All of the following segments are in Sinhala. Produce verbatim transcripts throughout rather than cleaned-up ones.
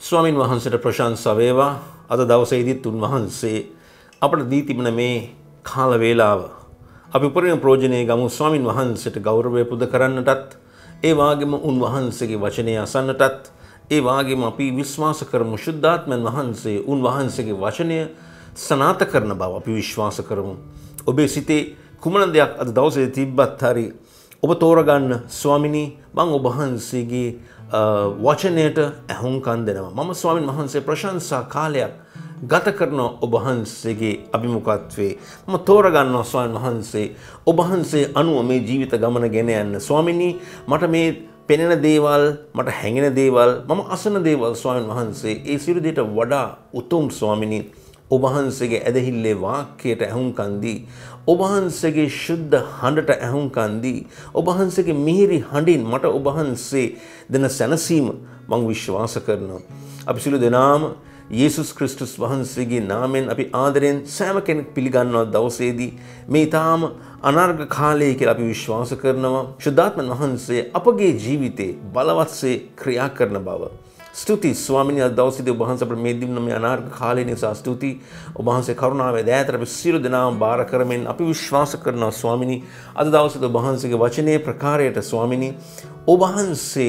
ස්වාමින් වහන්සේට ප්‍රශංසා වේවා. අද දවසේදීත් උන්වහන්සේ අපට දී තිබෙන මේ කාල වේලාව අපි උපරිම ප්‍රයෝජනෙ ගමු ස්වාමින් වහන්සේට ගෞරවය පුද කරන්නටත් ඒ වාගේම උන්වහන්සේගේ වචනය අසන්නටත් ඒ වාගේම අපි විශ්වාස කරමු ශුද්ධාත්මයන් වහන්සේ උන්වහන්සේගේ වචනය සනාථ කරන බව අපි විශ්වාස කරමු. ඔබේ සිතේ කුමන දෙයක් අද දවසේ තිබ්බත් හරි ඔබ තෝරගන්න ස්වාමිනී මම ඔබ වහන්සේගේ වචනයට ඇහුම්කන් දෙනවා. මම ස්වාමින් වහන්සේ ප්‍රශංසා කාලයක් ගත කරන ඔබ වහන්සේගේ අභිමුඛත්වයේ මම තෝරගන්නවා ස්වාමින් වහන්සේ ඔබ වහන්සේ අනුව මේ ජීවිත ගමන ගෙන යන්න. ස්වාමිනී මට මේ පෙනෙන දේවල් මට හැඟෙන දේවල් මම අසන දේවල් ස්වාමින් වහන්සේ ඒ සියලු දේට වඩා උතුම් ස්වාමිනී ඔබ වහන්සේගේ ඇදහිල්ලේ වාක්‍යයට ඇහුම්කන් දී ඔබ වහන්සේගේ ශුද්ධ හඬට ඇහුම්කන් දී ඔබ වහන්සේගේ මිහිරි හඬින් මට ඔබ වහන්සේ දෙන සැනසීම මම විශ්වාස කරනවා. අපි සියලු දෙනාම යේසුස් ක්‍රිස්තුස් වහන්සේගේ නාමයෙන් අපි ආදරෙන් සෑම කෙනෙක් පිළිගන්නවා දවසේදී මේ ඊටාම අනර්ඝ කාලය කියලා අපි විශ්වාස කරනවා. ශුද්ධාත්මන් වහන්සේ අපගේ ජීවිතේ බලවත්සේ ක්‍රියා කරන බව. ස්තුති ස්වාමිනී අද දවසේදී ඔබ වහන්සේ අපට මේ දින මේ අනාර්ග කාලය නිසා ස්තුති. ඔබ වහන්සේ කරුණාවේ දයාතර අපි සියලු දෙනාම බාර කරමින් අපි විශ්වාස කරනවා ස්වාමිනී අද දවසේදී ඔබ වහන්සේගේ වචනේ ප්‍රකාරයට ස්වාමිනී ඔබ වහන්සේ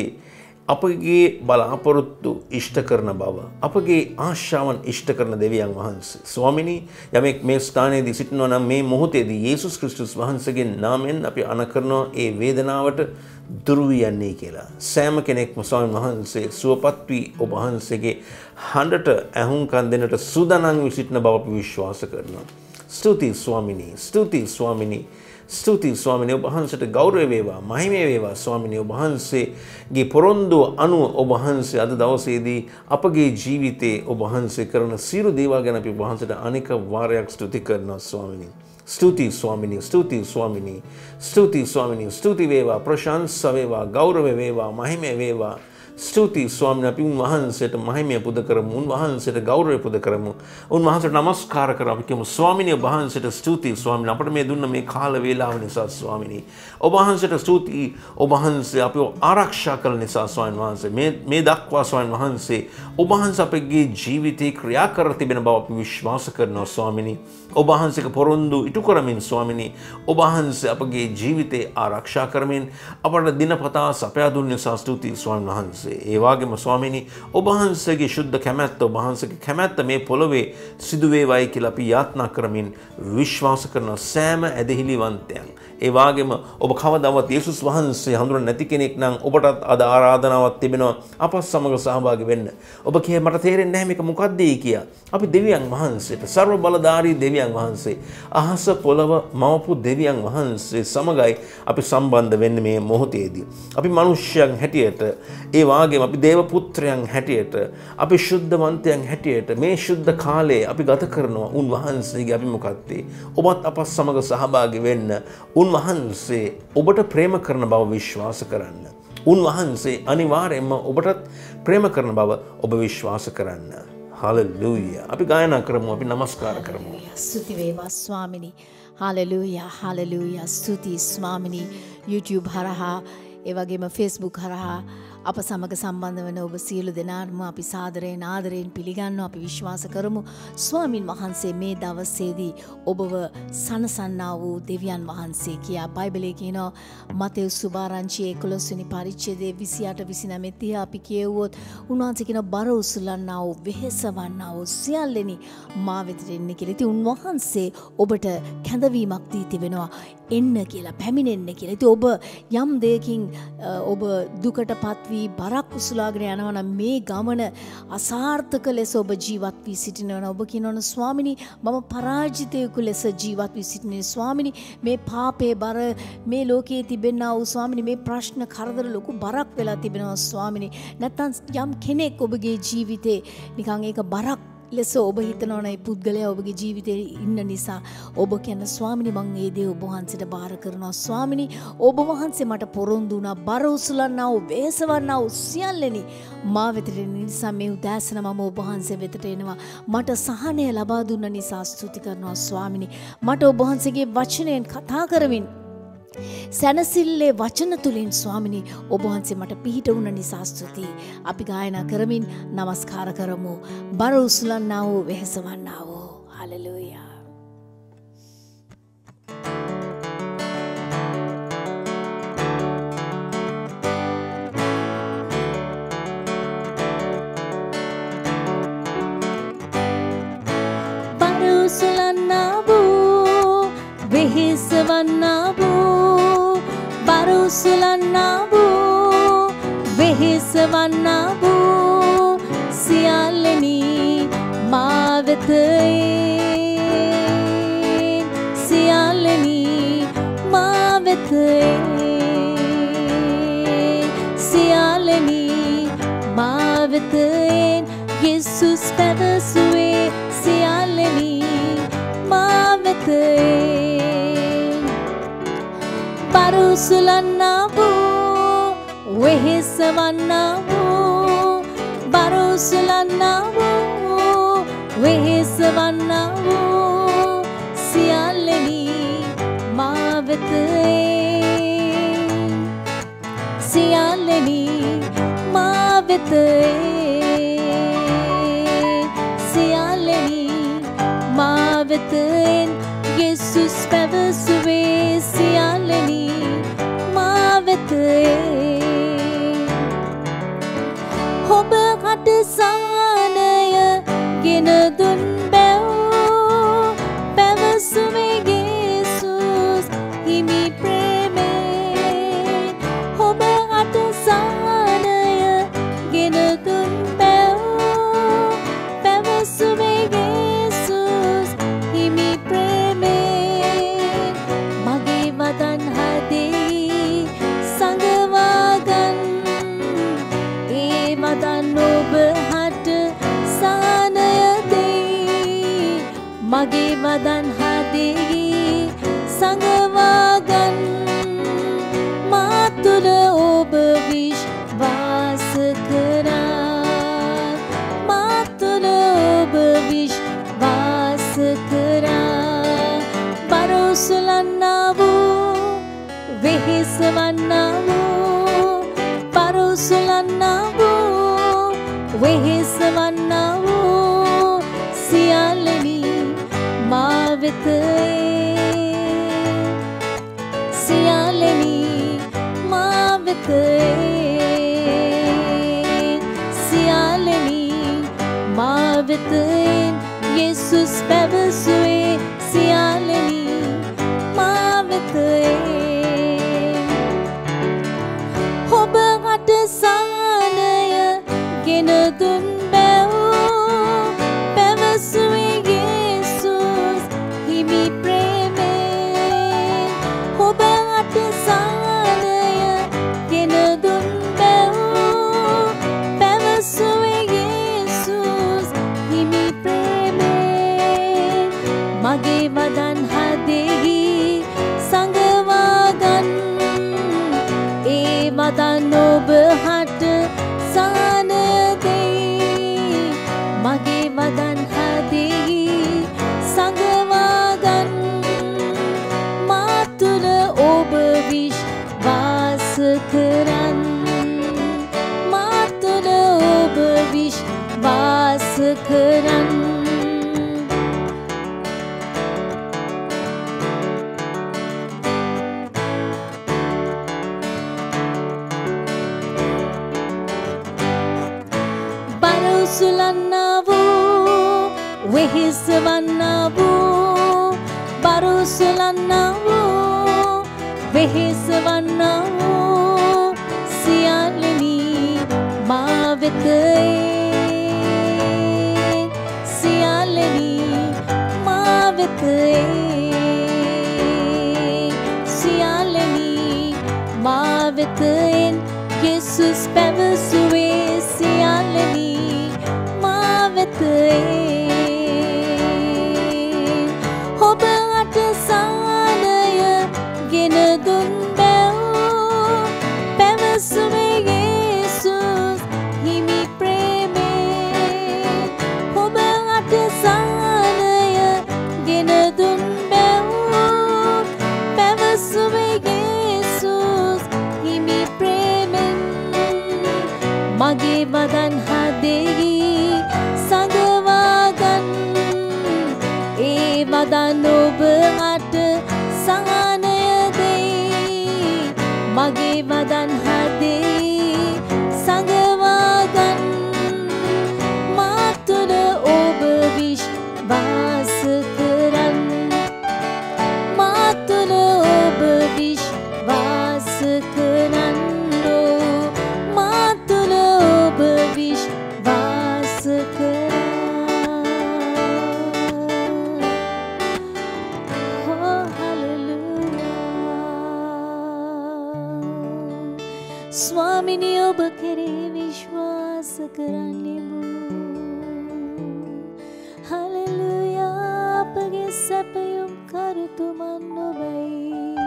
අපගේ බලාපොරොත්තු ඉෂ්ට කරන බව අපගේ ආශාවන් ඉෂ්ට කරන දෙවියන් වහන්සේ ස්වාමිනී යමෙක් මේ ස්ථානයේදී සිටිනවා නම් මේ මොහොතේදී යේසුස් ක්‍රිස්තුස් වහන්සේගේ නාමයෙන් අපි අණ කරනවා ඒ වේදනාවට දුරු යන්නේ කියලා. සෑම කෙනෙක්ම ස්වාමීන් වහන්සේ සුවපත් වී ඔබ වහන්සේගේ හඬට ඇහුම්කන් දෙන්නට සූදානම් වී සිටින බව අපි විශ්වාස කරනවා. ස්තුති ස්වාමිනී ස්තුති ස්වාමිනී ස්තුති ස්වාමිනී ඔබ වහන්සේට ගෞරව වේවා මහිමය වේවා ස්වාමිනී ඔබ වහන්සේගේ පොරොන්දු අනුව ඔබ වහන්සේ අද දවසේදී අපගේ ජීවිතේ ඔබ වහන්සේ කරන සියලු දේවල් ගැන අපි ඔබ වහන්සේට අනික වාරයක් ස්තුති කරනවා ස්වාමිනී. ස්තුති ස්වාමිනී ස්තුති ස්වාමිනී ස්තුති ස්වාමිනී ස්තුති වේවා ප්‍රශංසා වේවා ගෞරව වේවා මහිමය වේවා. ස්තුති ස්වාමීන් අපි උන්වහන්සේට මහිමය පුද කරමු උන්වහන්සේට ගෞරවය පුද කරමු උන්වහන්සේට නමස්කාර කරමු අපි කියමු ස්වාමීන් වහන්සේට ස්තුති ස්වාමීන් අපට මේ දුන්න මේ කාල වේලාව නිසා ස්වාමීනි ඔබ වහන්සේට ස්තුති ඔබ වහන්සේ අපිව ආරක්ෂා කළ නිසා ස්වාමීන් වහන්සේ මේ මේ දක්වා ස්වාමීන් වහන්සේ ඔබ වහන්සේ අපගේ ජීවිතේ ක්‍රියා කර තිබෙන බව අපි විශ්වාස කරනවා ස්වාමීනි ඔබ වහන්සේගේ පොරොන්දු ඉටු කරමින් ස්වාමීනි ඔබ වහන්සේ අපගේ ජීවිතේ ආරක්ෂා කරමින් අපට දිනපතා සපයා දුන්න නිසා ස්තුති ස්වාමීන් වහන්සේ ඒ වගේම ස්වාමීනි ඔබ වහන්සේගේ ශුද්ධ කැමැත්ත ඔබ වහන්සේගේ කැමැත්ත මේ පොළොවේ සිදු වේවායි කියලා අපි යාත්නා කරමින් විශ්වාස කරන සෑම ඇදහිලිවන්තයන් ඒ වගේම ඔබ කවදාවත් යේසුස් වහන්සේ හඳුනන නැති කෙනෙක් නම් ඔබටත් අද ආරාධනාවක් තිබෙනවා අපත් සමග සහභාගී වෙන්න. ඔබ කියේ මට තේරෙන්නේ නැහැ මේක මොකක්ද කියා. අපි දෙවියන් වහන්සේට ਸਰව බලධාරී දෙවියන් වහන්සේ අහස පොළව මවපු දෙවියන් වහන්සේ සමගයි අපි සම්බන්ධ වෙන්නේ මේ මොහොතේදී. අපි මිනිස්යන් හැටියට ඒ වගේම අපි දේව පුත්‍රයන් හැටියට අපි ශුද්ධවන්තයන් හැටියට මේ ශුද්ධ කාලයේ අපි ගත කරනවා උන්වහන්සේගේ අභිමුඛත්වයේ ඔබත් අපත් සමග සහභාගී වෙන්න උන්වහන්සේ ඔබට ප්‍රේම කරන බව විශ්වාස කරන්න උන්වහන්සේ අනිවාර්යයෙන්ම ඔබටත් ප්‍රේම කරන බව ඔබ විශ්වාස කරන්න. හලෙලූයා අපි ගායනා කරමු අපි නමස්කාර කරමු. ස්තුති වේවා ස්වාමිනී. හලෙලූයා හලෙලූයා ස්තුති ස්වාමිනී. YouTube හරහා ඒ වගේම Facebook හරහා අප සමග සම්බන්ධ වන ඔබ සියලු දෙනාම අපි සාදරයෙන් ආදරයෙන් පිළිගන්නවා අපි විශ්වාස කරමු ස්වාමින් වහන්සේ මේ දවසේදී ඔබව සනසන්නා වූ දෙවියන් වහන්සේ කියා බයිබලයේ කියනවා මතෙව්ස් සුභාරංචියේ එකොළොස් වෙනි පරිච්ඡේදයේ විසි අට විසි නවය තිහ අපි කියවුවොත් උන්වහන්සේ කියන බර උසුලන්නා වූ වෙහෙසවන්නා වූ සියල්ලෙනි මා වෙතට එන්න කියලා. ඉතින් උන්වහන්සේ ඔබට කැඳවීමක් දී තිබෙනවා එන්න කියලා පැමිණෙන්න කියලා. ඉතින් ඔබ යම් දෙයකින් ඔබ දුකටපත් වී බරක් උසුලාගෙන යනවා නම් මේ ගමන අසාර්ථක ලෙස ඔබ ජීවත් වී සිටිනවා නම් ඔබ කියනවා ස්වාමිනී මම පරාජිතයෙකු ලෙස ජීවත් වී සිටිනේ ස්වාමිනී මේ පාපේ බර මේ ලෝකයේ තිබෙනා වූ ස්වාමිනී මේ ප්‍රශ්න කරදර ලොකු බරක් වෙලා තිබෙනවා ස්වාමිනී නැත්නම් යම් කෙනෙක් ඔබගේ ජීවිතේ නිකන් ඒක බරක් ලෙස ඔබ හිතනවා නම් පුද්ගලයා ඔබගේ ජීවිතේ ඉන්න නිසා ඔබ කියන ස්වාමිනී මම මේ දේ ඔබ වහන්සේට බාර කරනවා ස්වාමිනී ඔබ වහන්සේ මට පොරොන්දු වුණා බර උසුලන්නා වූ වෙහෙසවන්නා වූ සියල්ලෙනි මා වෙතට එන නිසා මේ උදෑසන මම ඔබ වහන්සේ වෙතට එනවා මට සහනය ලබා දුන්න නිසා ස්තුති කරනවා ස්වාමිනී මට ඔබ වහන්සේගේ වචනයෙන් කතා කරමින් සැනසිල්ලේ වචන තුලින් ස්වාමිනී ඔබ වහන්සේ මට පිහිට වුණ නිසා ස්තුතියි. අපි ගායනා කරමින් নমස්කාර කරමු. බර උසුලන්නා වූ වෙහසවන්නා වූ. හලෙලූයා. බර උසුලන්නා වූ වෙහසවන්නා වූ බර උසුලන්නා වූ වෙහෙසවන්නා වූ සියල්ලෙනි මා වෙතේ සියල්ලෙනි මා වෙතේ සියල්ලෙනි මා වෙතේ යේසුස් පැවසුවේ සියල්ලෙනි මා වෙතේ බර උසුලන්නා වූ වෙහෙසවන්නා වූ බර උසුලන්නා වූ වෙහෙසවන්නා වූ සියල්ලෙනි මා වෙතේ සියල්ලෙනි මා වෙතේ සියල්ලෙනි මා වෙතේ යේසුස් පැවසුවේ සියල්ලෙනි මා වෙතේ ඔබ කට සානය ගෙන දුන් බැව් පැවසුවේ යේසුස් හිමි ප්‍රේමයෙන් ඔබ කට සානය ගෙන දුන් බැව් පැවසුවේ යේසුස් හිමි ප්‍රේමයෙන් මගේ වදන් හදේ සංගවාගන් ඒ වදන් ඔබ හට සානය දේ මගේ වදන් හදේ සංගවාගන් මා තුළ ඔබ විශ්වාස කරා මා තුළ ඔබ විශ්වාස කරා බර උසුලන්නා වූ වෙහෙසවන්නා වූ බර උසුලන්නා වූ වෙහෙසවන්නා වූ සියල්ලෙනි මා වෙතේ සියල්ලෙනි මා වෙතේ සියල්ලෙනි මා වෙතේ යේසුස් පැවසුවේ සියල්ලෙනි මා වෙතේ ඔබ කට සානය ගෙන දුන් බැව් පැවසුවේ යේසුස් හිමි ප්‍රේමයෙන් ඔබ කට සානය ගෙන දුන් බැව් පැවසුවේ යේසුස් හිමි ප්‍රේමයෙන් මගේ වදන් හදෙහි සංගවාගන් ඒ වදන් ඔබ හට සානය දෙයි මගේ වදන් හදෙහි සංගවාගන් මා තුළ ඔබ විශ්වාස කරන් මා තුළ ඔබ විශ්වාස කරන් බර උසුලන්නා වූ වෙහෙසවන්නා වූ බර උසුලන්නා වූ වෙහෙසවන්නා වූ සියල්ලෙනි මා වෙතේ සියල්ලෙනි මා වෙතේ සියල්ලෙනි මා වෙතේ යේසුස් පැවසුවේ සියල්ලෙනි මා වෙතේ ඔබ අට සානය ගෙන දුන් බැව් පැවසුවේ යේසුස් හිමි ප්‍රේමයෙන් ඔබ අට සානය ගෙන දුන් බැව් පැවසුවේ කරා Oh hallelujah ස්වාමිනී ඔබ කෙරෙහි විශ්වාස කරන්නෙමු hallelujah අපගේ සැපයුම් කරුතුමන් ඔබයි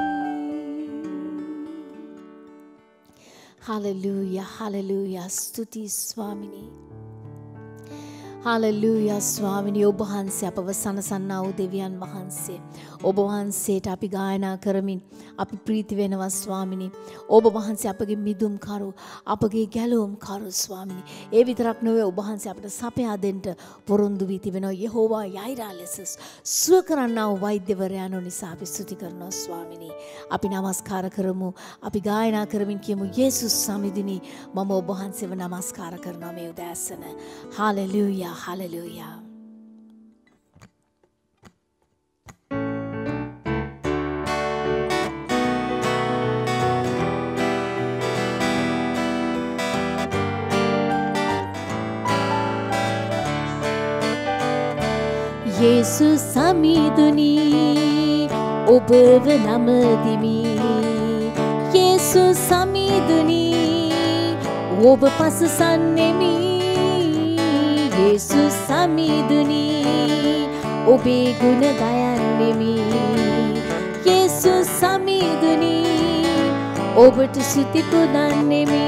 hallelujah hallelujah ස්තුති ස්වාමිනී hallelujah ස්වාමිනී ඔබ වහන්සේ අපව සනසන්නා වූ දෙවියන් වහන්සේ ඔබ වහන්සේට අපි ගායනා කරමින් අපි ප්‍රීති වෙනවා ස්වාමිනී ඔබ වහන්සේ අපගේ මිදුම් කරු අපගේ ගැලවුම් කරු ස්වාමිනී ඒ විතරක් නෙවෙයි ඔබ වහන්සේ අපට සපයා දෙන්න පොරොන්දු වී තිබෙනවා යෙහෝවා යයිරා ලෙස සුව කරන්නා වූ වෛද්‍යවරයාණන් නිසා අපි ස්තුති කරනවා ස්වාමිනී අපි නමස්කාර කරමු අපි ගායනා කරමින් කියමු යේසුස් සමිඳුනි මම ඔබ වහන්සේව නමස්කාර කරනවා මේ උදෑසන hallelujah hallelujah යේසුස් සමිඳුනි ඔබව නමදිමි යේසුස් සමිඳුනි ඔබ පසසන්නෙමි යේසුස් සමිඳුනි ඔබේ ගුණ ගයන්නෙමි යේසුස් සමිඳුනි ඔබට ස්තුති පුදන්නෙමි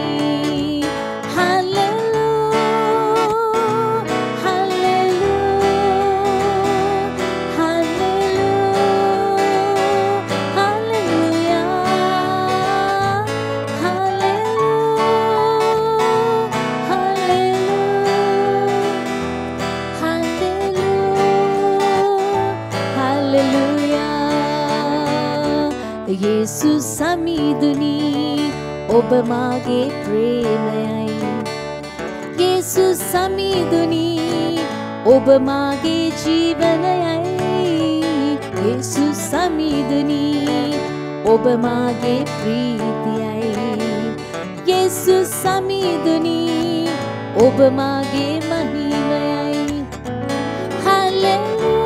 යේසුස් සමිඳුනි ඔබ මාගේ ප්‍රේමයයි යේසුස් සමිඳුනි ඔබ මාගේ ජීවනයයි යේසුස් සමිඳුනි ඔබ මාගේ ප්‍රීතියයි යේසුස් සමිඳුනි ඔබ මාගේ මහිමයයි හල්ලෙලූයා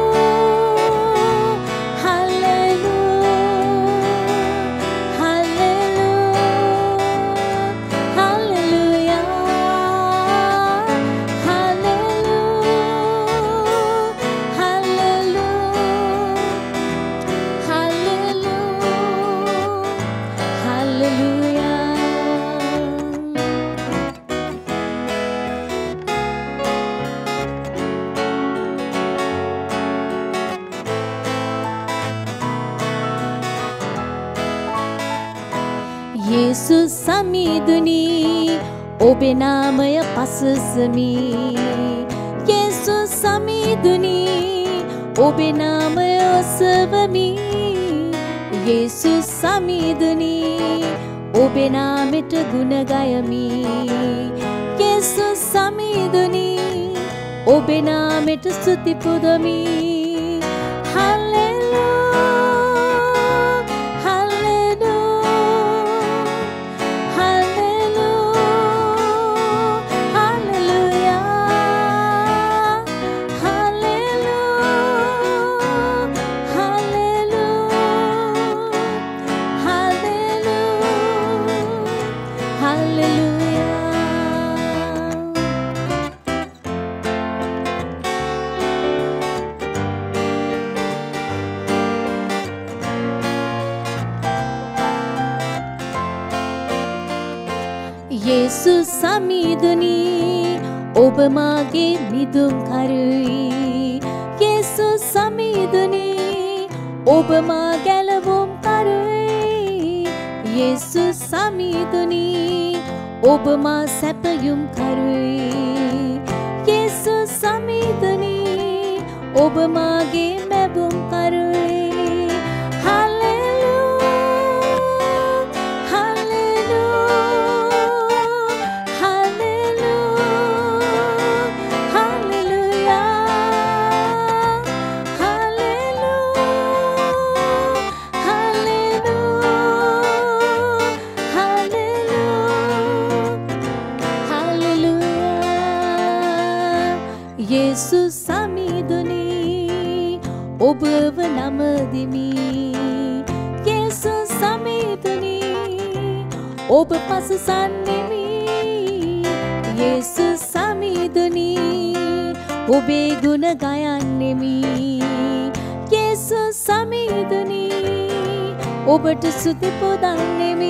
යේසුස් සමිඳුනි ඔබේ නාමය පසසමි යේසුස් සමිඳුනි ඔබේ නාමය ඔසවමි යේසුස් සමිඳුනි ඔබේ නාමයට ගුණ ගයමි යේසුස් සමිඳුනි ඔබේ නාමයට ස්තුති පුදමි යේසුස් සමිඳුනි ඔබ මාගේ මිදුම් කරුයි යේසුස් සමිඳුනි ඔබ මා ගැලවුම් කරුයි යේසුස් සමිඳුනි ඔබ මා සැපයුම් කරුයි යේසුස් සමිඳුනි ඔබ මාගේ මැබුම් කරුයි යේසුස් සමීදුනි ඔබව නමදිමි යේසුස් සමීදුනි ඔබ පසුසන්නෙමි යේසුස් සමීදුනි ඔබේ ගුණ ගයන්නෙමි යේසුස් සමීදුනි ඔබට ස්තුති පුදන්නෙමි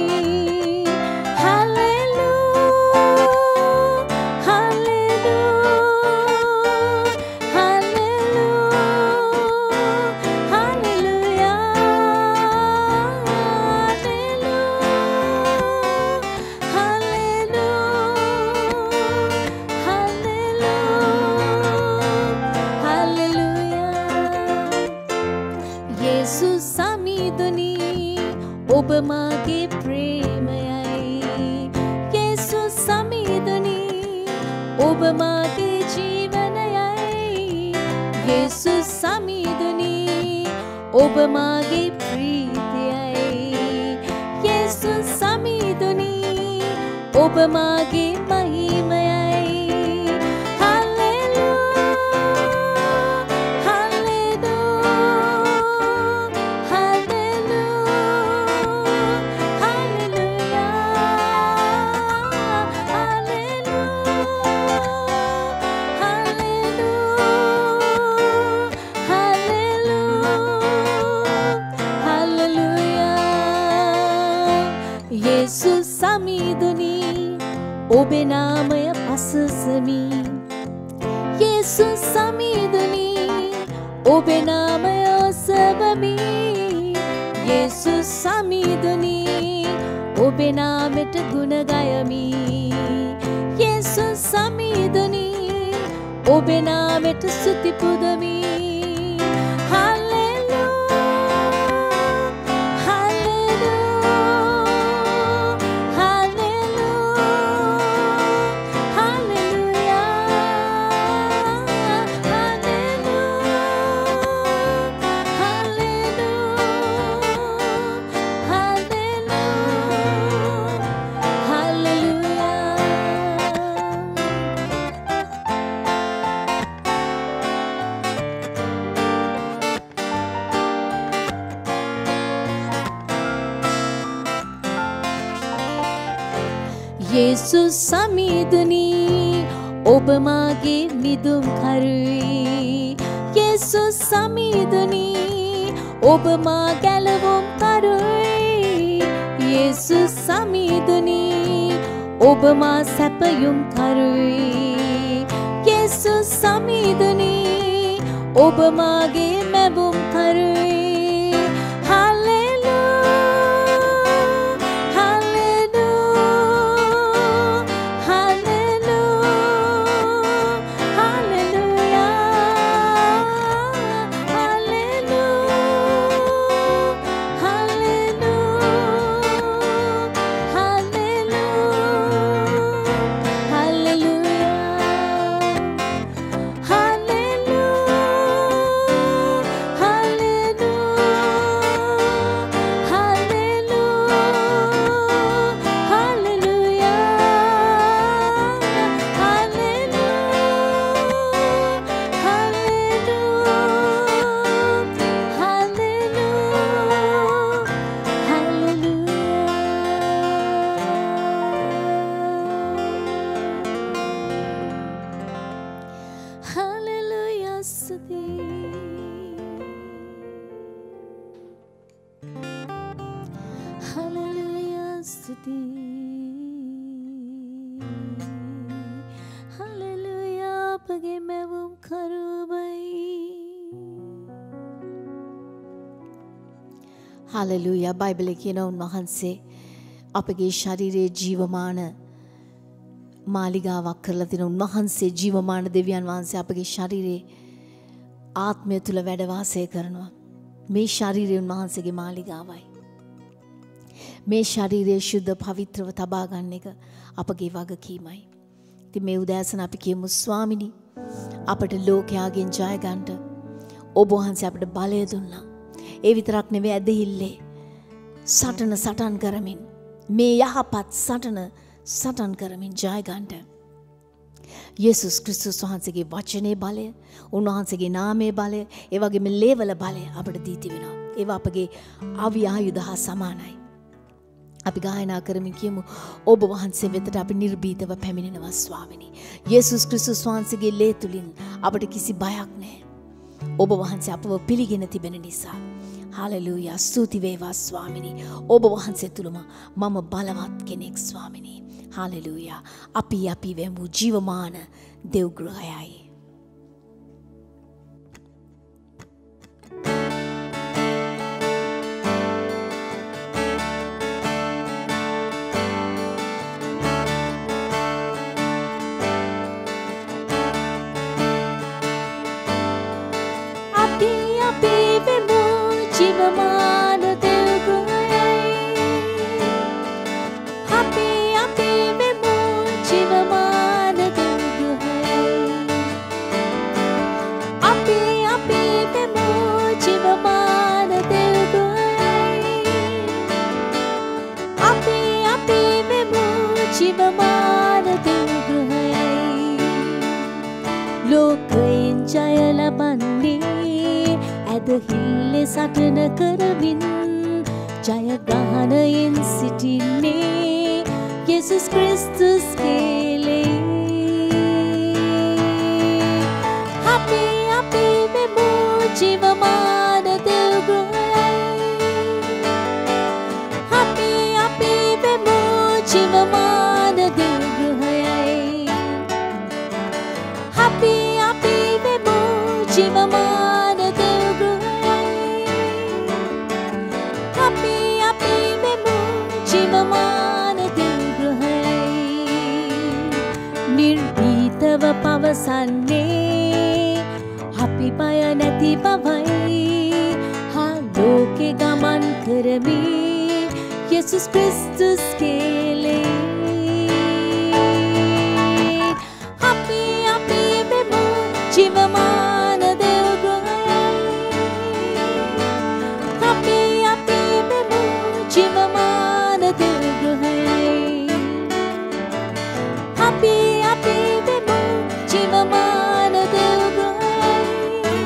ඔබ මාගේ ප්‍රේමයයි යේසුස් සමීදුනි ඔබ මාගේ ජීවනයයි යේසුස් සමීදුනි ඔබ මාගේ ප්‍රීතියයි යේසුස් සමීදුනි ඔබ මාගේ මහිමයයි යේසුස් සමීදුනි ඔබේ නාමය පසසමි යේසුස් සමීදුනි ඔබේ නාමය ඔසවමි යේසුස් සමීදුනි ඔබේ නාමයට ගුණ ගයමි යේසුස් සමීදුනි ඔබේ නාමයට ස්තුති පුදමි යේසුස් සමීදුනි ඔබ මාගේ මිදුම් කරුයි යේසුස් සමීදුනි ඔබ මා ගැලවුම් කරුයි යේසුස් සමීදුනි ඔබ මා සැපයුම් කරුයි යේසුස් සමීදුනි ඔබ මාගේ මැබුම් කරුයි හලෙලූයා බයිබලයේ කියන උන්වහන්සේ අපගේ ශරීරයේ ජීවමාන මාලිගාවක් කරලා තින උන්වහන්සේ ජීවමාන දෙවියන් වහන්සේ අපගේ ශරීරයේ ආත්මය තුල වැඩ වාසය කරනවා. මේ ශරීරය උන්වහන්සේගේ මාලිගාවයි. මේ ශරීරය ශුද්ධ පවිත්‍රව තබා ගන්න එක අපගේ වගකීමයි. ඉතින් මේ උදෑසන අපි කියමු ස්වාමිනී අපට ලෝකයාගෙන් ජය ගන්නට ඔබ වහන්සේ අපට බලය දුන්නා. ඒ විතරක් නෙවෙයි ඇදහිල්ලේ සටන සටන් කරමින් මේ යහපත් සටන සටන් කරමින් ජය ගන්නට යේසුස් ක්‍රිස්තුස් වහන්සේගේ වචනේ බලය, උන්වහන්සේගේ නාමයේ බලය, ඒ වගේම ලේවල බලය අපට දී තිබෙනවා. ඒවා අපගේ අවි ආයුධ හා සමානයි. අපි ගායනා කරමින් කියමු ඔබ වහන්සේ වෙතට අපි නිර්භීතව පැමිණෙනවා ස්වාමිනී. යේසුස් ක්‍රිස්තුස් වහන්සේගේ ලේ තුලින් අපට කිසි බයක් නැහැ. ඔබ වහන්සේ අපව පිළිගෙන තිබෙන නිසා. හාලෙලූයා. ස්තුති වේවා ස්වාමිනී. ඔබ වහන්සේ තුලම මම බලවත් කෙනෙක් ස්වාමිනී. හාලෙලූයා. අපි අපි වෙමු ජීවමාන දෙව් ගෘහයයි. හිල්ලෙ සටන කරමින් ජයග්‍රහණයෙන් සිටින්නේ යේසුස් ක්‍රිස්තුස් කෙලේ. අපි අපි වෙමු ජීවමාන දෙව් ගෘහයයි. අපි අපි වෙමු ජීවමාන දෙව් ගෘහයයි. අපි අපි වෙමු ජීවමාන නිර්භීතව පවසන්නේ අපි බය නැති බවයි. හා ලෝකෙ ගමන් කරමි යේසුස් ක්‍රිස්තුස් කෙලේ. අපි අපි වෙමු ජීවමාන දෙව් ගෘහයයි. අපි අපි වෙමු ජීවමාන දෙව් ගෘහයයි. අපි අපි වෙමු ජීවමාන දෙව් ගෘහයයි.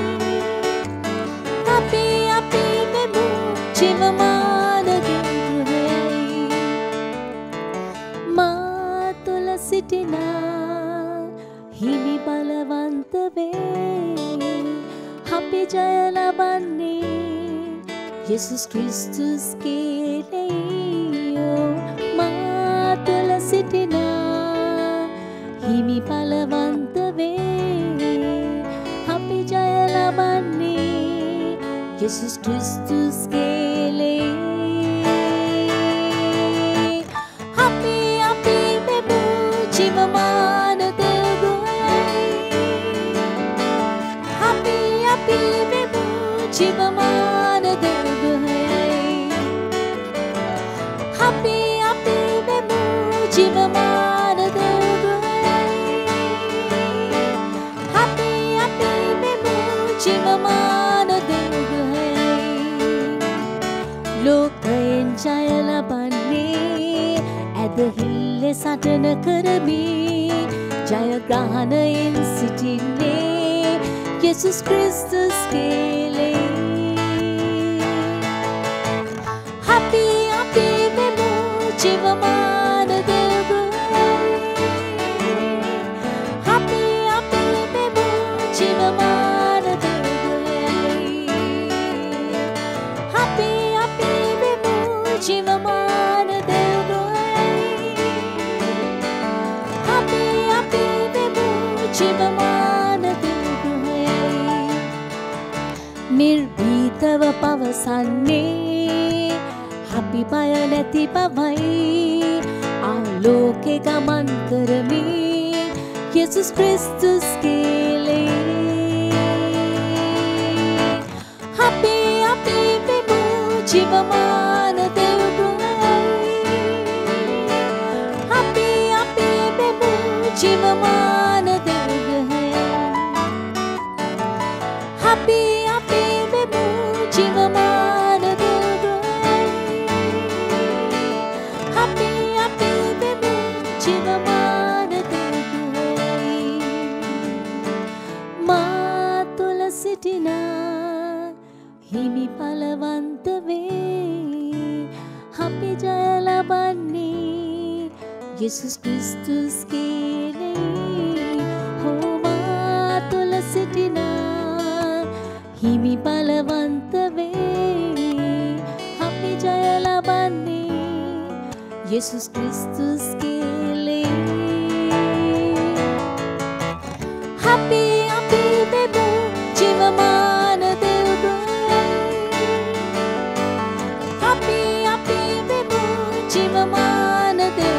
අපි අපි වෙමු ජීවමාන දෙව් ගෘහයයි. මා තුළ සිටින හිමි බලවන්ත වේ. අපි ජය ලබන්නේ යේසුස් ක්‍රිස්තුස් කෙලේ. මා තුළ සිටින හිමි බලවන්ත වේ. අපි ජය ලබන්නේ යේසුස් ක්‍රිස්තුස් කෙලේ. අපි අපි වෙමු ජීවමාන දෙව් ගෘහයයි. අපි අපි වෙමු ජීවමාන දෙව් ගෘහයයි. අපි අපි වෙමු ජීවමාන දෙව් ජීවමාන දෙව් ගෘහයයි. ලෝකයෙන් ජය ලබන්නේ ඇදහිල්ලෙ සටන කරමි ජයග්‍රහණයෙන් සිටින්නේ යේසුස් ක්‍රිස්තුස් කෙලේ. අපි අපි වෙමු ජීවමාන දෙව් ගෘහයයි. අපි අපි වෙමු ජීවමාන දෙව් ගෘහයයි. අපි අපි වෙමු ජීවමාන දෙව් ගෘහයයි. අපි අපි වෙමු ජීවමාන දෙව් ගෘහයයි. නිර්භීතව පවසන්නේ අපි බය නැති බවයි. ආලෝකෙ ගමන් කරමි යේසුස් ක්‍රිස්තුස් කෙලේ. අපි අපි වෙමු ජීවමාන දෙව් ගෘහයයි. අපි අපි වෙමු ජීවමාන දෙව් ගෘහයයි. අපි අපි වෙමු ජීවමාන දෙව් ගෘහයයි. අපි අපි වෙමු ජීවමාන දෙව් ගෘහයයි. යේසුස් ක්‍රිස්තුස්ගේ ලේ හෝමා තුල සිටිනා හිමි බලවන්ත වේ අපි ජය ලබන්නේ යේසුස් ක්‍රිස්තුස්ගේ ලේ අපි අපි වෙමු ජීවමාන දෙව්ගොයි අපි අපි වෙමු ජීවමාන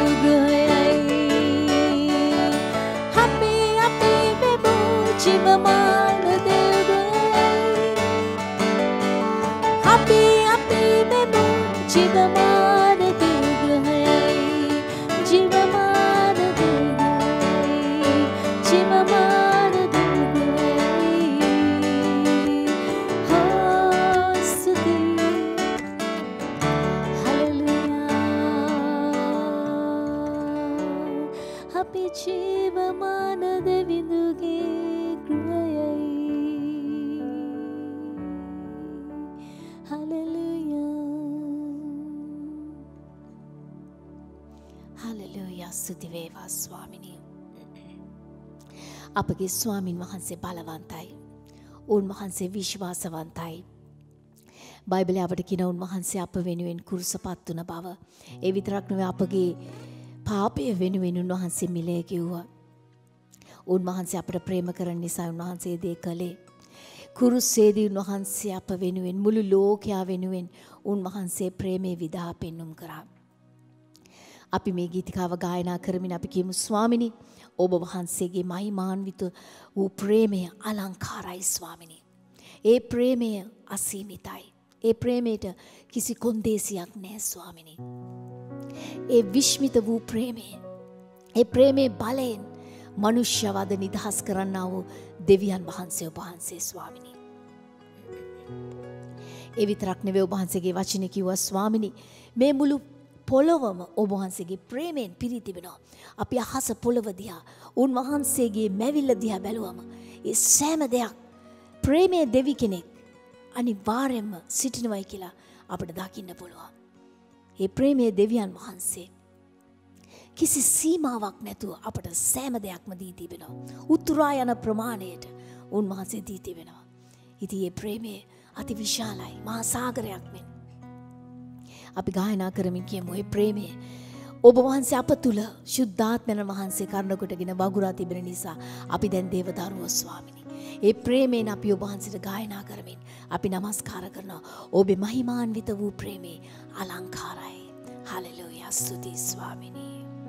ජීවමාන දෙව්ගොයි අපි අපි වෙමු ජීවමාන දෙව්ගොයි ජීවමාන දෙව්ගොයි ජීවමාන දෙව්ගොයි හෝ ස්තුති හලෙලුයා අපි ජීවමාන දෙවිඳුගේ ස්තුති වේවා ස්වාමිනී. අපගේ ස්වාමින් වහන්සේ බලවන්තයි. උන්වහන්සේ විශ්වාසවන්තයි. බයිබලයේ අපට කියන උන්වහන්සේ අප වෙනුවෙන් කුරුසපත් වුණ බව. ඒ විතරක් නෙවෙයි අපගේ පාපය වෙනුවෙන් උන්වහන්සේ මිලේ කිව්වා. උන්වහන්සේ අපට ප්‍රේම කරන නිසා උන්වහන්සේ දේ කළේ. කුරුසේදී උන්වහන්සේ අප වෙනුවෙන් මුළු ලෝකයා වෙනුවෙන් උන්වහන්සේ ප්‍රේමේ විදහා පෙන්눔 කරා. අපි මේ ගීතිකාව ගායනා කරමින් අපි කියමු ස්වාමිනී ඔබ වහන්සේගේ මහිමාන්විත වූ ප්‍රේමය අලංකාරයි ස්වාමිනී. ඒ ප්‍රේමය අසීමිතයි. ඒ ප්‍රේමයට කිසි කොන්දේසියක් නැහැ ස්වාමිනී. ඒ විශ්මිත වූ ප්‍රේමය. ඒ ප්‍රේමේ බලයෙන් මනුෂ්‍යව අද නිදහස් කරන්නා වූ දෙවියන් වහන්සේ ඔබ වහන්සේ ස්වාමිනී. ඒ විතරක් නෙවෙයි ඔබ වහන්සේගේ වචනේ කිව්වා ස්වාමිනී මේ මුළු පොළොවම ඔබ වහන්සේගේ ප්‍රේමයෙන් පිරී තිබෙනවා. අපි අහස පොළොව දිහා උන්වහන්සේගේ මැවිල්ල දිහා බැලුවම ඒ සෑම දෙයක් ප්‍රේමයේ දෙවි කෙනෙක් අනිවාර්යයෙන්ම සිටිනවයි කියලා අපිට දකින්න පුළුවන්. ඒ ප්‍රේමයේ දෙවියන් වහන්සේ කිසි සීමාවක් නැතුව අපට සෑම දෙයක්ම දී තිබෙනවා. උතුරා යන ප්‍රමාණයට උන්වහන්සේ දී තිබෙනවා. ඉතින් මේ ප්‍රේමය අති විශාලයි. මහා සාගරයක් මෙන්. අපි ගායනා කරමින් කියමු මේ ප්‍රේමය ඔබ වහන්සේ අප තුල ශුද්ධාත්මයන් වහන්සේ කරන කොටගෙන වගුරා තිබෙන නිසා අපි දැන් දේවදරුවෝ ස්වාමිනී. ඒ ප්‍රේමයෙන් අපි ඔබ වහන්සේට ගායනා කරමින් අපි නමස්කාර කරනවා. ඔබේ මහිමාන්විත වූ ප්‍රේමේ අලංකාරයි. හලෙලූයා ස්තුති ස්වාමිනී.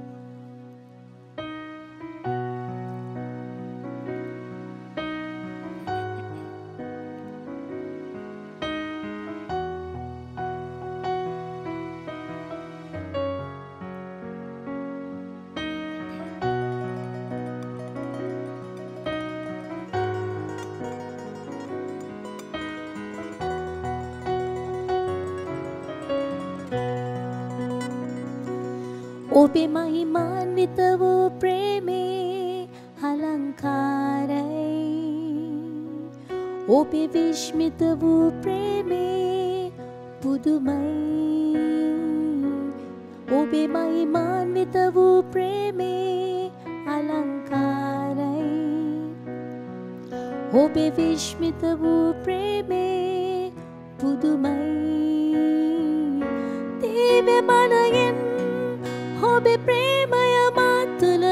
ඔබේ මහිමාන්විත වූ ප්‍රේමේ අලංකාරයි. ඔබේ විශ්මිත වූ ප්‍රේමේ පුදුමයි. ඔබේ මහිමාන්විත වූ ප්‍රේමේ අලංකාරයි. ඔබේ විශ්මිත වූ ප්‍රේමේ පුදුමයි. දිව්‍ය මනයෙන් ඔබේ ප්‍රේමය මා තුළ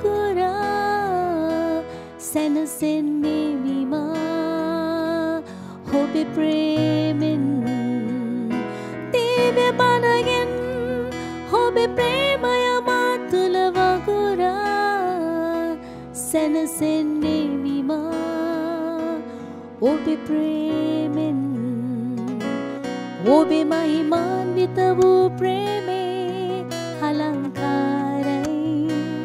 වගුරා සැනසෙන්නේ විමා. ඔබේ ප්‍රේමෙන් දිව්‍ය මනයෙන් ඔබේ ප්‍රේමය මා තුළ වගුරා සැනසෙන්නේ විමා. ඔබේ ප්‍රේමෙන් ඔබේ මහිමාන්විත වූ ප්‍රේමේ අලංකාරයි.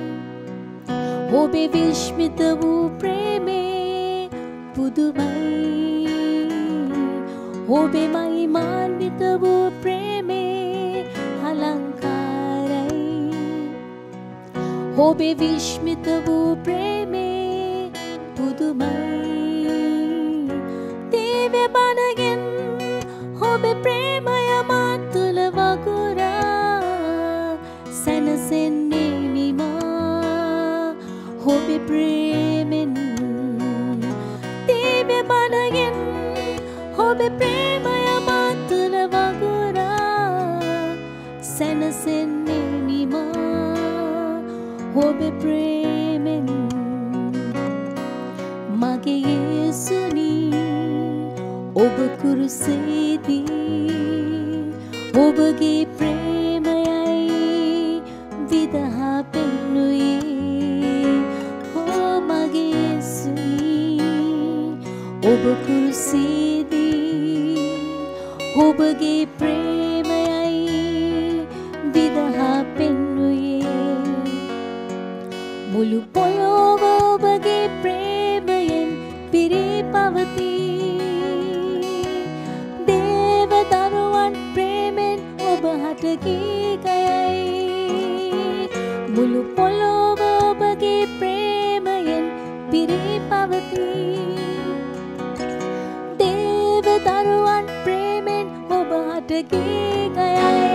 ඔබේ විශ්මිත වූ ප්‍රේමේ පුදුමයි. ඔබේ මහිමාන්විත වූ ප්‍රේමේ අලංකාරයි. ඔබේ විශ්මිත වූ ප්‍රේමේ පුදුමයි. දිව්‍ය බණගෙන් ඔබේ ප්‍රේමය මා තුළ වගුරා සැනසෙන්නේ ඔබේ ප්‍රේමය මාතුල වගුරා සැනසෙන්නේ නිමා ඔබේ ප්‍රේමෙන් මගේ යේසුනි ඔබ කුරුසේදී ඔබගේ ප්‍රේමයයි විදහා පෙන්නුයේ ඕ මගේ යේසුනි ඔබ කුරුසේදී ඔබගේ ප්‍රේමයයි විදහා පෙන්නුයේ මුළු පොළොව ඔබගේ ප්‍රේමයෙන් පිරී පවතී දේවදරුවන් ප්‍රේමෙන් ඔබ හට ගීතයයි මුළු පොළොව ඔබගේ ප්‍රේමයෙන් පිරී පවතී දේවදරුවන් ප්‍රේමෙන් ඔබ හට ගීතයයි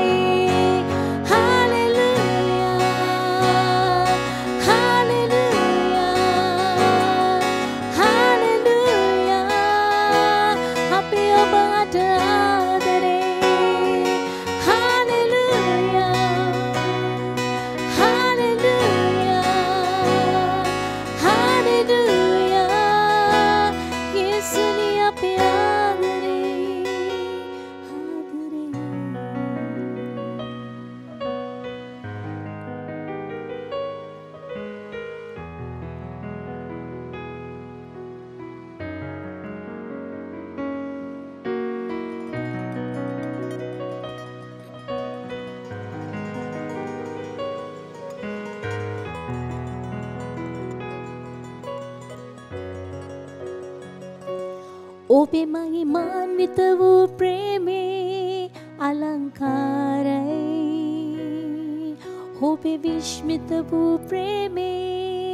ඔබේ මහිමාන්විත වූ ප්‍රේමේ අලංකාරයි ඔබේ විශ්මිත වූ ප්‍රේමේ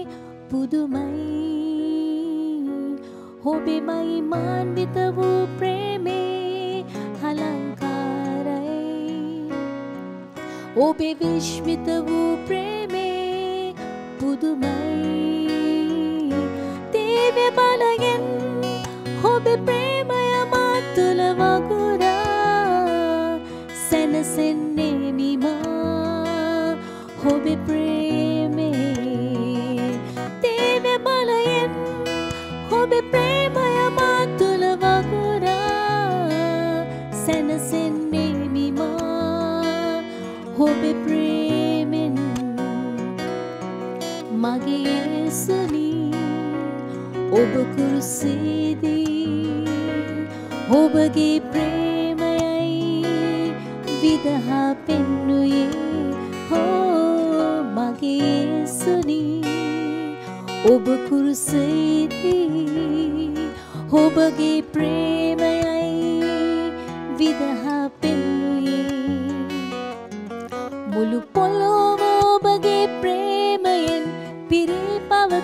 පුදුමයි ඔබේ මහිමාන්විත වූ ප්‍රේමේ අලංකාරයි ඔබේ විශ්මිත වූ ප්‍රේමේ පුදුමයි දිව්‍ය බලයෙන් ඔබේ ප්‍රේමය මාතුල වගුරා සැනසෙන්නේ නිමා ඔබේ ප්‍රේමේ දිව්‍ය බලයෙන් ඔබේ ප්‍රේමය මාතුල වගුරා සැනසෙන්නේ නිමා ඔබේ ප්‍රේමෙන් මගේ යේසුනි ඔබ කුරුසේදී ඔබගේ ප්‍රේමයයි විදහා පෙන්නුයේ හෝ මගේ යේසුනි ඔබ කුරුසේදී ඔබගේ ප්‍රේමයයි විදහා පෙන්නුයේ මුළු පොළොව ඔබගේ ප්‍රේමයෙන් පිරී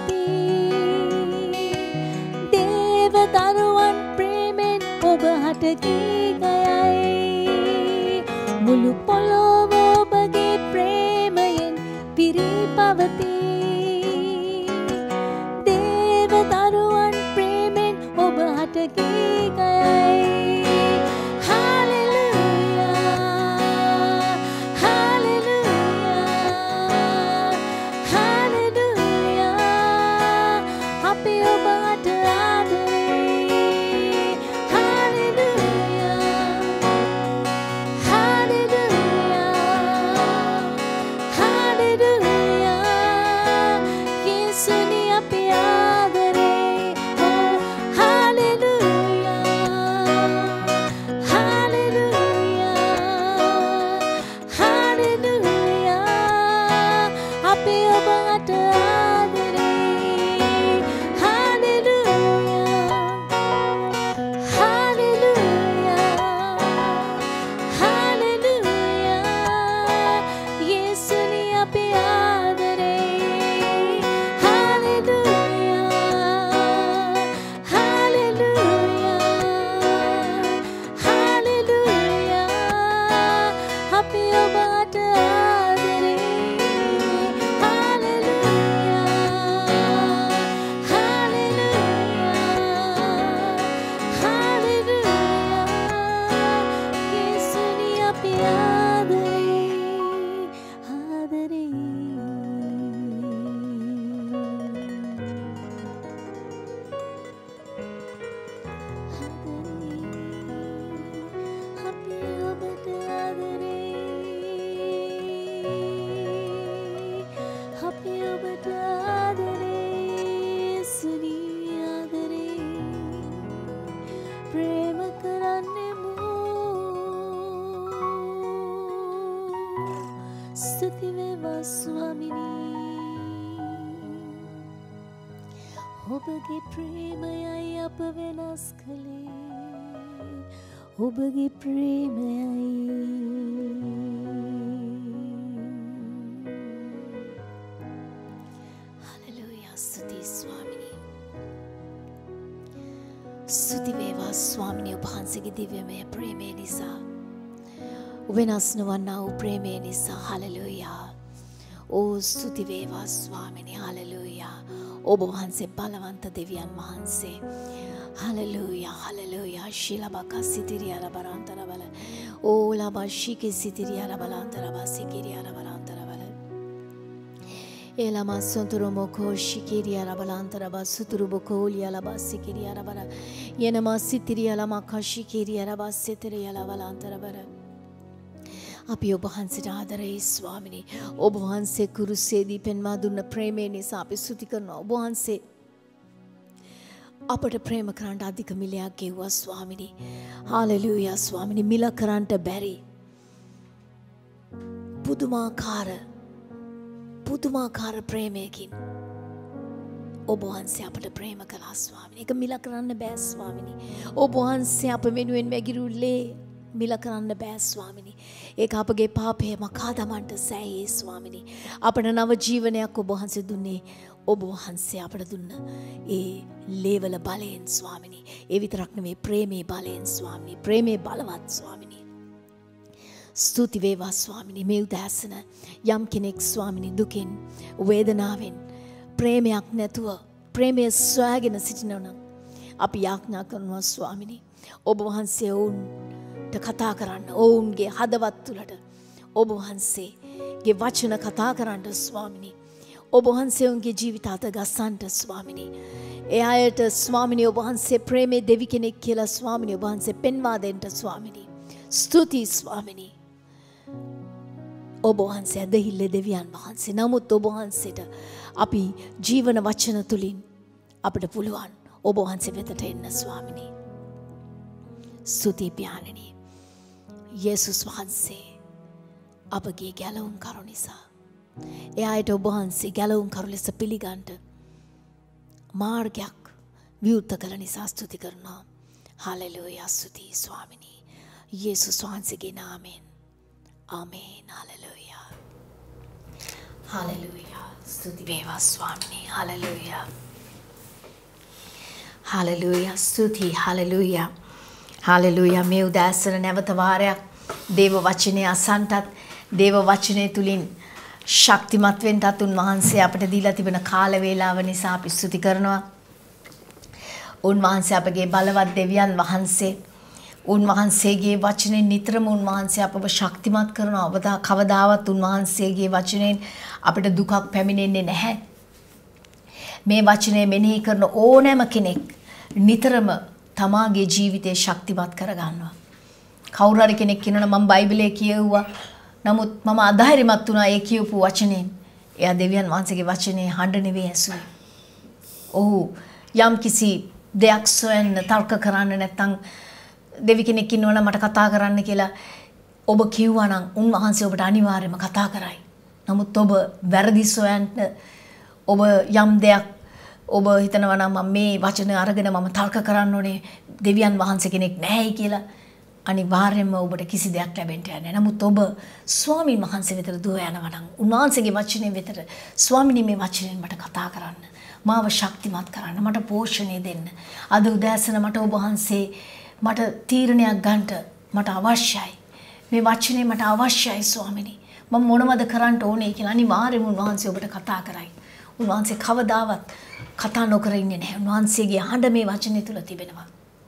පවතී දේවදරුවන් ප්‍රේමෙන් ඔබ හට ගීතයයි මුළු පොළොව ඔබගේ ප්‍රේමයෙන් පිරී පවතී දේවදරුවන් ප්‍රේමෙන් ඔබ හට ගීතයයි Hallelujah. ස්වාමිනී ඔබගේ ප්‍රේමයයි අප වෙනස් කළේ ඔබගේ ප්‍රේමයයි හලෙලූයා ස්තුති ස්වාමිනී ස්තුති වේවා ස්වාමිනී ඔබ වහන්සේගේ දිව්‍යමය ප්‍රේමය නිසා වෙනස් නොවන්නා වූ ප්‍රේමය නිසා හලෙලූයා ඕ ස්තුති වේවා ස්වාමිනී හලෙලූයා ඔබ වහන්සේ බලවන්ත දෙවියන් වහන්සේ හලෙලූයා හලෙලූයා ශිලබක සිතිරියල බරන්තර බල ඕ ලබ ශික සිතිරියල බලන්තර බ සිකිරියල බලන්තර බල එලම සොන්තුරු මොකෝ ශිකිරියල බලන්තර බ සුතුරු බොකෝලියල බ සිකිරියල බල යනම සිතිරියල මක ශිකිරියල බ සිතිරියල බලන්තර බල අපි ඔබ වහන්සේට ආදරේ ස්වාමිනී ඔබ වහන්සේ කුරුසේදී පෙන්වා දුන්න ප්‍රේමය නිසා අපි ස්තුති කරනවා ඔබ වහන්සේ අපට ප්‍රේම කරන්න අධික මිලයක් ගෙව්වා ස්වාමිනී හාලෙලූයා ස්වාමිනී මිල කරන්න බැරි පුදුමාකාර පුදුමාකාර ප්‍රේමයකින් ඔබ වහන්සේ අපට ප්‍රේම කළා ස්වාමිනී ඒක මිල කරන්න බෑ ස්වාමිනී ඔබ වහන්සේ අප වෙනුවෙන් වැගිරුල්ලේ මිල කරන්න බෑ ස්වාමිනී ඒක අපගේ පාපය මකා දමන්න සෑයේ ස්වාමිනී අපට නව ජීවනයක් ඔබ වහන්සේ දුන්නේ ඔබ වහන්සේ අපට දුන්න ඒ ලේවල බලයෙන් ස්වාමිනී ඒ විතරක් නෙමෙයි ප්‍රේමේ බලයෙන් ස්වාමිනී ප්‍රේමේ බලවත් ස්වාමිනී ස්තුති වේවා ස්වාමිනී මේ උදෑසන යම් කෙනෙක් ස්වාමිනී දුකින් වේදනාවෙන් ප්‍රේමයක් නැතුව ප්‍රේමය සොයාගෙන සිටිනවා නම් අපි යාඥා කරනවා ස්වාමිනී ඔබ වහන්සේ වුන් කතා කරන්න ඔවුන්ගේ හදවත් තුළට ඔබ වහන්සේගේ වචන කතා කරන්න ස්වාමිනී ඔබ වහන්සේ ඔවුන්ගේ ජීවිත අත ගස්සන්ට ස්වාමිනී ඒ අයට ස්වාමිනී ඔබ වහන්සේ ප්‍රේමේ දෙවි කෙනෙක් කියලා ස්වාමිනී ඔබ වහන්සේ පෙන්වා දෙන්න ස්වාමිනී ස්තුතියි ස්වාමිනී ඔබ වහන්සේ ඇදහිල්ලේ දෙවියන් වහන්සේ නමුත් ඔබ වහන්සේට අපි ජීවන වචන තුලින් අපිට පුළුවන් ඔබ වහන්සේ වෙතට එන්න ස්වාමිනී ස්තුතියි පියාණනි යේසුස් වහන්සේ අපගේ ගැලවුම් කරු නිසා එයාට ඔබ වහන්සේ ගැලවුම් කරු ලෙස පිළිගන්න මාර්ගයක් විවෘත කළ නිසා ස්තුති කරනවා හලෙලූයා ස්තුතියි ස්වාමිනී යේසුස් වහන්සේගේ නාමයෙන් ආමේන් හලෙලූයා හලෙලූයා ස්තුති වේවා ස්වාමිනී හලෙලූයා හලෙලූයා ස්තුති හලෙලූයා හලෙලූයා මේ උදෑසන නැවත වාරයක් දේව වචනේ අසන්ටත් දේව වචනේ තුලින් ශක්තිමත් වෙන්නත් උන්වහන්සේ අපට දීලා තිබෙන කාල වේලාව නිසා අපි ස්තුති කරනවා. උන්වහන්සේ අපගේ බලවත් දෙවියන් වහන්සේ උන්වහන්සේගේ වචනෙන් නිතරම උන්වහන්සේ අපව ශක්තිමත් කරනවා. අවදා කවදාවත් උන්වහන්සේගේ වචනෙන් අපිට දුකක් පැමිණෙන්නේ නැහැ. මේ වචනේ මෙනෙහි කරන ඕනෑම කෙනෙක් නිතරම තමාගේ ජීවිතේ ශක්තිමත් කරගන්නවා. කවුරු හරි කෙනෙක් කියනවා මම බයිබලයේ කියෙව්වා. නමුත් මම අධෛර්යමත් වුණා ඒ කියපු වචනෙන්. එයා දෙවියන් වහන්සේගේ වචනේ හඬ නෙවෙයි ඇසුවේ. ඔහු යම් කිසි දෙයක් සොයන්න තර්ක කරන්න නැත්නම් දෙවි කෙනෙක් ඉන්නවනම් මට කතා කරන්න කියලා ඔබ කිව්වා නම් උන්වහන්සේ ඔබට අනිවාර්යයෙන්ම කතා කරයි. නමුත් ඔබ වැරදි සොයන්න ඔබ යම් දෙයක් ඔබ හිතනවා නම් මම මේ වචන අරගෙන මම තර්ක කරන්න ඕනේ දෙවියන් වහන්සේ කෙනෙක් නැහැයි කියලා අනිවාර්යයෙන්ම ඔබට කිසි දෙයක් ලැබෙන්න යන්නේ නැහැ. නමුත් ඔබ ස්වාමීන් වහන්සේ වෙතට දුව යනවා නම් උන්වහන්සේගේ වචනේ වෙතට ස්වාමිනී මේ වචනෙන් මට කතා කරන්න. මාව ශක්තිමත් කරන්න. මට පෝෂණය දෙන්න. අද උදෑසන මට ඔබ වහන්සේ මට තීරණයක් ගන්නට මට අවශ්‍යයි. මේ වචනේ මට අවශ්‍යයි ස්වාමිනී. මම මොනවද කරන්න ඕනේ කියලා අනිවාර්යයෙන්ම උන්වහන්සේ ඔබට කතා කරයි. උන්වහන්සේ කවදාවත් කතා නොකර ඉන්නේ නැහැ. උන්වහන්සේගේ හඬ මේ වචනේ තුල තිබෙනවා.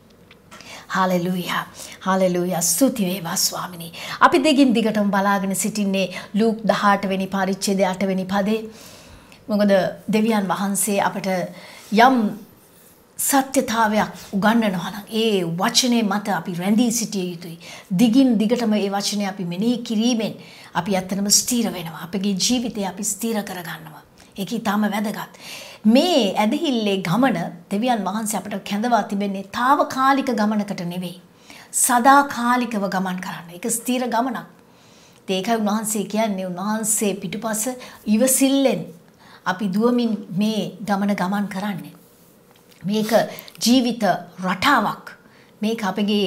හාලෙලූයා හාලෙලූයා ස්තුති වේවා ස්වාමිනී. අපි දෙකින් දිගටම බලාගෙන සිටින්නේ ලූක් දහඅට වෙනි පරිච්ඡේදය අට වෙනි පදේ. මොකද දෙවියන් වහන්සේ අපට යම් සත්‍යතාවයක් උගන්වනවා නම් ඒ වචනේ මත අපි රැඳී සිටිය යුතුයි. දිගින් දිගටම ඒ වචනේ අපි මෙනෙහි කිරීමෙන් අපි ඇත්තටම ස්ථිර වෙනවා. අපගේ ජීවිතය අපි ස්ථිර කරගන්නවා. ඒක ඊටම වැදගත්. මේ ඇදහිල්ලේ ගමන දෙවියන් වහන්සේ අපට කැඳවා තිබෙන්නේ తాවකාලික ගමනකට නෙවෙයි. සදාකාලිකව ගමන් කරන්න. ඒක ස්ථිර ගමනක්. ඒකයි උන්වහන්සේ කියන්නේ උන්වහන්සේ පිටුපස ඉවසිල්ලෙන් අපි දුවමින් මේ ගමන ගමන් කරන්නේ. මේක ජීවිත රටාවක්. මේක අපගේ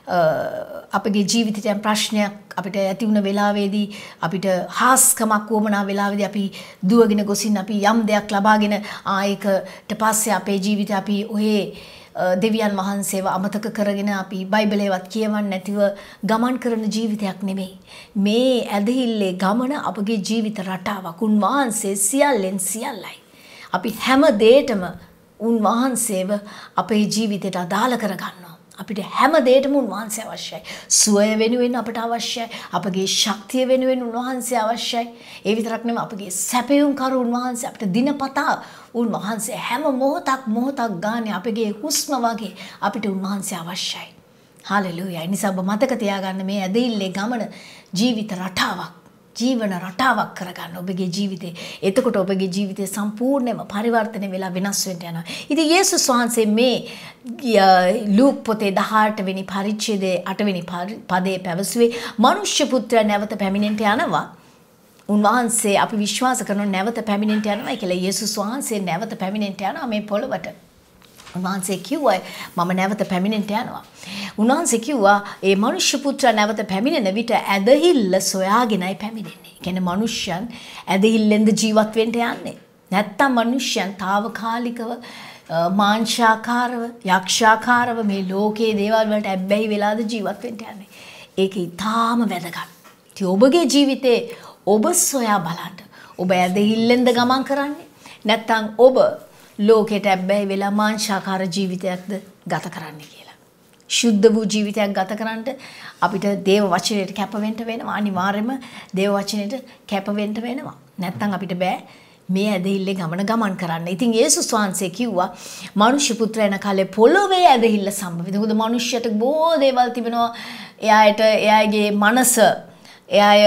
අපගේ ජීවිතයෙන් ප්‍රශ්නයක් අපිට ඇති වුණ වෙලාවේදී අපිට හාස්කමක් වුණා වෙලාවේදී අපි දුවගෙන ගොසින් අපි යම් දෙයක් ලබාගෙන ආයකට පස්සේ අපේ ජීවිතය අපි ඔහේ දෙවියන් වහන්සේව අමතක කරගෙන අපි බයිබලයවත් කියවන්නේ නැතිව ගමන් කරන ජීවිතයක් නෙමෙයි. මේ ඇදහිල්ලේ ගමන අපගේ ජීවිත රටාවක්. උන්වහන්සේ සියල්ලෙන් සියල්ලයි. අපි හැම දෙයකම උන්වහන්සේව අපේ ජීවිතයට අදාළ කරගන්නවා. අපිට හැම දෙයකම උන්වහන්සේ අවශ්‍යයි. සුවය වෙනුවෙන් අපට අවශ්‍යයි. අපගේ ශක්තිය වෙනුවෙන් උන්වහන්සේ අවශ්‍යයි. ඒ විතරක් නෙමෙයි අපගේ සැපයුම් කරු උන්වහන්සේ අපිට දිනපතා උන්වහන්සේ හැම මොහොතක් මොහොතක් ගානේ අපගේ හුස්ම වගේ අපිට උන්වහන්සේ අවශ්‍යයි. හාලෙලූයා. ඒ නිසා ඔබ මතක තියාගන්න මේ ඇදහිල්ලේ ගමන ජීවිත රටාවක්. ජීවන රටාවක් කරගන්න ඔබගේ ජීවිතේ. එතකොට ඔබගේ ජීවිතේ සම්පූර්ණයෙන්ම පරිවර්තනය වෙලා වෙනස් වෙන්න යනවා. ඉතින් යේසුස් වහන්සේ මේ ලූක් පොතේ දහඅට වෙනි පරිච්ඡේදයේ අට වෙනි පදයේ පැවසුවේ මනුෂ්‍ය පුත්‍රයා නැවත පැමිණෙන්න යනවා. උන්වහන්සේ අපි විශ්වාස කරන නැවත පැමිණෙන්න යනවා කියලා. යේසුස් වහන්සේ නැවත පැමිණෙන්න යනවා මේ පොළොවට. උන්වහන්සේ කිව්වා මම නැවත පැමිණෙන්න යනවා. උන්වහන්සේ කිව්වා ඒ මනුෂ්‍ය පුත්‍රයා නැවත පැමිණෙන විට ඇදහිල්ල සොයාගෙනයි පැමිණෙන්නේ. කියන්නේ මනුෂ්‍යයන් ඇදහිල්ලෙන්ද ජීවත් වෙන්න යන්නේ. නැත්තම් මනුෂ්‍යයන් తాවකාලිකව මාංශාකාරව යක්ෂාකාරව මේ ලෝකයේ දේවල් වලට ඇබ්බැහි වෙලාද ජීවත් වෙන්න යන්නේ. ඒක ඊටාම වැදගත්. ඉතින් ඔබගේ ජීවිතේ ඔබ සොයා බලන්න. ඔබ ඇදහිල්ලෙන්ද ගමන් කරන්නේ? නැත්තම් ඔබ ලෝකයට ඇබ්බැහි වෙලා මාංශාකාර ජීවිතයක්ද ගත කරන්න කියලා. ශුද්ධ වූ ජීවිතයක් ගත කරන්නට අපිට දේව වචනයට කැප වෙන්න වෙනවා. අනිවාර්යයෙන්ම දේව වචනයට කැප වෙන්න වෙනවා. නැත්නම් අපිට බෑ මේ ඇදහිල්ලේ ගමන ගමන් කරන්න. ඉතින් යේසුස් වහන්සේ කිව්වා මනුෂ්‍ය පුත්‍රයන කාලේ පොළොවේ ඇදහිල්ල සම්භවිත. මොකද මනුෂ්‍යයට බොහෝ දේවල් තිබෙනවා. එයාට එයාගේ මනස එයාය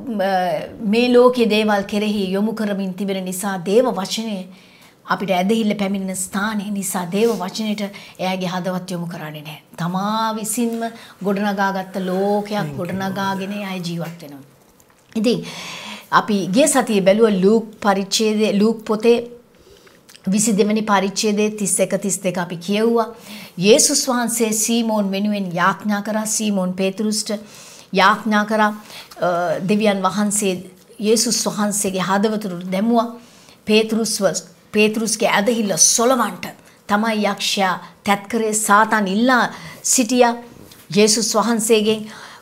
මේ ලෝකයේ දේවල් කෙරෙහි යොමු කරමින් තිබෙන නිසා දේව වචනේ අපිට ඇදහිල්ල පැමිණෙන ස්ථානයේ නිසා දේව වචනෙට එයාගේ හදවත් යොමු කරන්නේ නැහැ. තමා විසින්ම ගොඩනගාගත්ත ලෝකයක් ගොඩනගාගෙන අය ජීවත් වෙනවා. ඉතින් අපි ගිය සතියේ බැලුවා ලූක් පරිච්ඡේදයේ ලූක් පොතේ විසි දෙවෙනි පරිච්ඡේදයේ තිස් එක තිස් දෙක අපි කියවුවා. යේසුස් වහන්සේ සීමෝන් වෙනුවෙන් යාඥා කරා. සීමෝන් පේතරුස්ට යාඥා කරා. දෙවියන් වහන්සේ යේසුස් වහන්සේගේ හදවතට දැමුවා. පේතරුස්ව පේතරුස්ගේ ඇදහිල්ල සොලවන්ට තමයි යක්ෂයා තැත් කරේ. සාතන් ඉල්ලා සිටියා යේසුස් වහන්සේගෙන්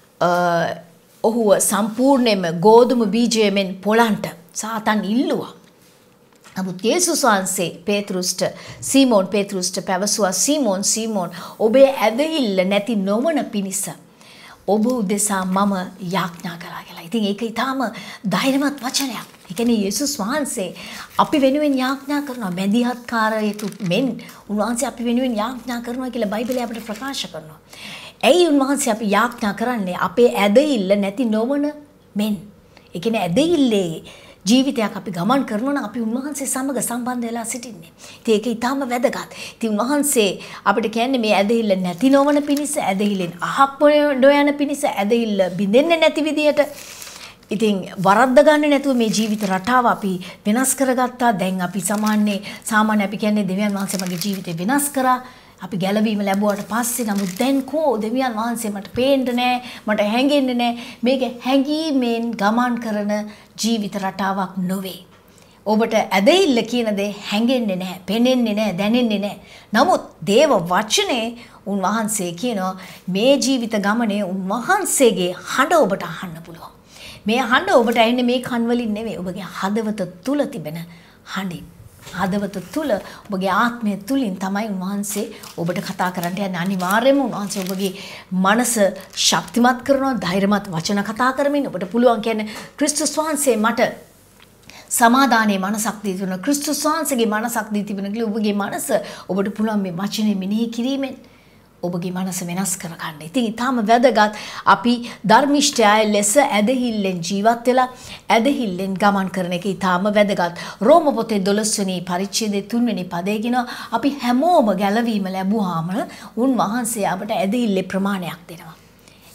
ඔහුව සම්පූර්ණයෙන්ම ගෝධුම බීජයෙන් පොළන්ට සාතන් ඉල්ලුවා. නමුත් යේසුස් වහන්සේ පේතරුස්ට සීමෝන් පේතරුස්ට පැවසුවා සීමෝන් සීමෝන් ඔබේ ඇදහිල්ල නැති නොවන පිණිස ඔබ උදෙසා මම යාඥා කළා කියලා. ඉතින් ඒක ඊටාම ධෛර්යමත් වචනයක්. ඒ කියන්නේ යේසුස් වහන්සේ අපි වෙනුවෙන් යාඥා කරනවා. මැදිහත්කාරයෙකු මෙන් උන්වහන්සේ අපි වෙනුවෙන් යාඥා කරනවා කියලා බයිබලය අපිට ප්‍රකාශ කරනවා. ඇයි උන්වහන්සේ අපි යාඥා කරන්නේ? අපේ ඇදහිල්ල නැති නොවන මෙන්. ඒ කියන්නේ ඇදහිල්ලේ ජීවිතයක් අපි ගමන් කරනවා නම් අපි උන්වහන්සේ සමග සම්බන්ධ වෙලා සිටින්නේ. ඉතින් ඒක ඊටාම වැදගත්. ඉතින් උන්වහන්සේ අපිට කියන්නේ මේ ඇදහිල්ල නැති නොවන පිණිස, ඇදහිල්ලෙන් අහක් නොයන පිණිස, ඇදහිල්ල බිඳෙන්නේ නැති විදියට ඉතින් වරද්ද ගන්න නැතුව මේ ජීවිත රටාව අපි වෙනස් කරගත්තා. දැන් අපි සාමාන්‍ය සාමාන්‍ය අපි කියන්නේ දෙවියන් වහන්සේ මගේ ජීවිතේ වෙනස් කරා. අපි ගැලවීම ලැබුවාට පස්සේ නමුත් දැන් කෝ දෙවියන් වහන්සේ මට පේන්නේ නැහැ, මට හැංගෙන්නේ නැහැ. මේක හැංගීමෙන් ගමන් කරන ජීවිත රටාවක් නොවේ. ඔබට ඇදහිල්ල කියන දේ හැංගෙන්නේ නැහැ, පෙනෙන්නේ නැහැ, දැනෙන්නේ නැහැ. නමුත් දේව වචනේ උන්වහන්සේ කියනවා මේ ජීවිත ගමනේ උන්වහන්සේගේ හඬ ඔබට අහන්න පුළුවන්. මේ හඬ ඔබට ඇහෙන්නේ මේ කන් වලින් නෙවෙයි, ඔබගේ හදවත තුල තිබෙන හඬින්. හදවත තුල ඔබගේ ආත්මය තුලින් තමයි උන්වහන්සේ ඔබට කතා කරන්න යන්නේ. අනිවාර්යයෙන්ම උන්වහන්සේ ඔබගේ මනස ශක්තිමත් කරනවා, ධෛර්යමත් වචන කතා කරමින් ඔබට පුළුවන් කියන්නේ ක්‍රිස්තුස් වහන්සේ මට සමාදානයේ මනසක් දී තිබුණා. ක්‍රිස්තුස් වහන්සේගේ මනසක් දී තිබුණා කියලා ඔබගේ මනස ඔබට පුළුවන් මේ වචනේ මෙනෙහි කිරීමෙන් ඔබගේ මනස වෙනස් කරගන්න. ඉතින් ඊටාම වැදගත් අපි ධර්මිෂ්ඨය ලෙස ඇදහිල්ලෙන් ජීවත් වෙලා ඇදහිල්ලෙන් ගමන් කරන එක ඊටාම වැදගත්. රෝම පොතේ දොළොස් වෙනි පරිච්ඡේදයේ තුන් වෙනි පදයේ කියනවා අපි හැමෝම ගැලවීම ලැබුවාම උන්වහන්සේ අපට ඇදහිල්ලේ ප්‍රමාණයක් දෙනවා.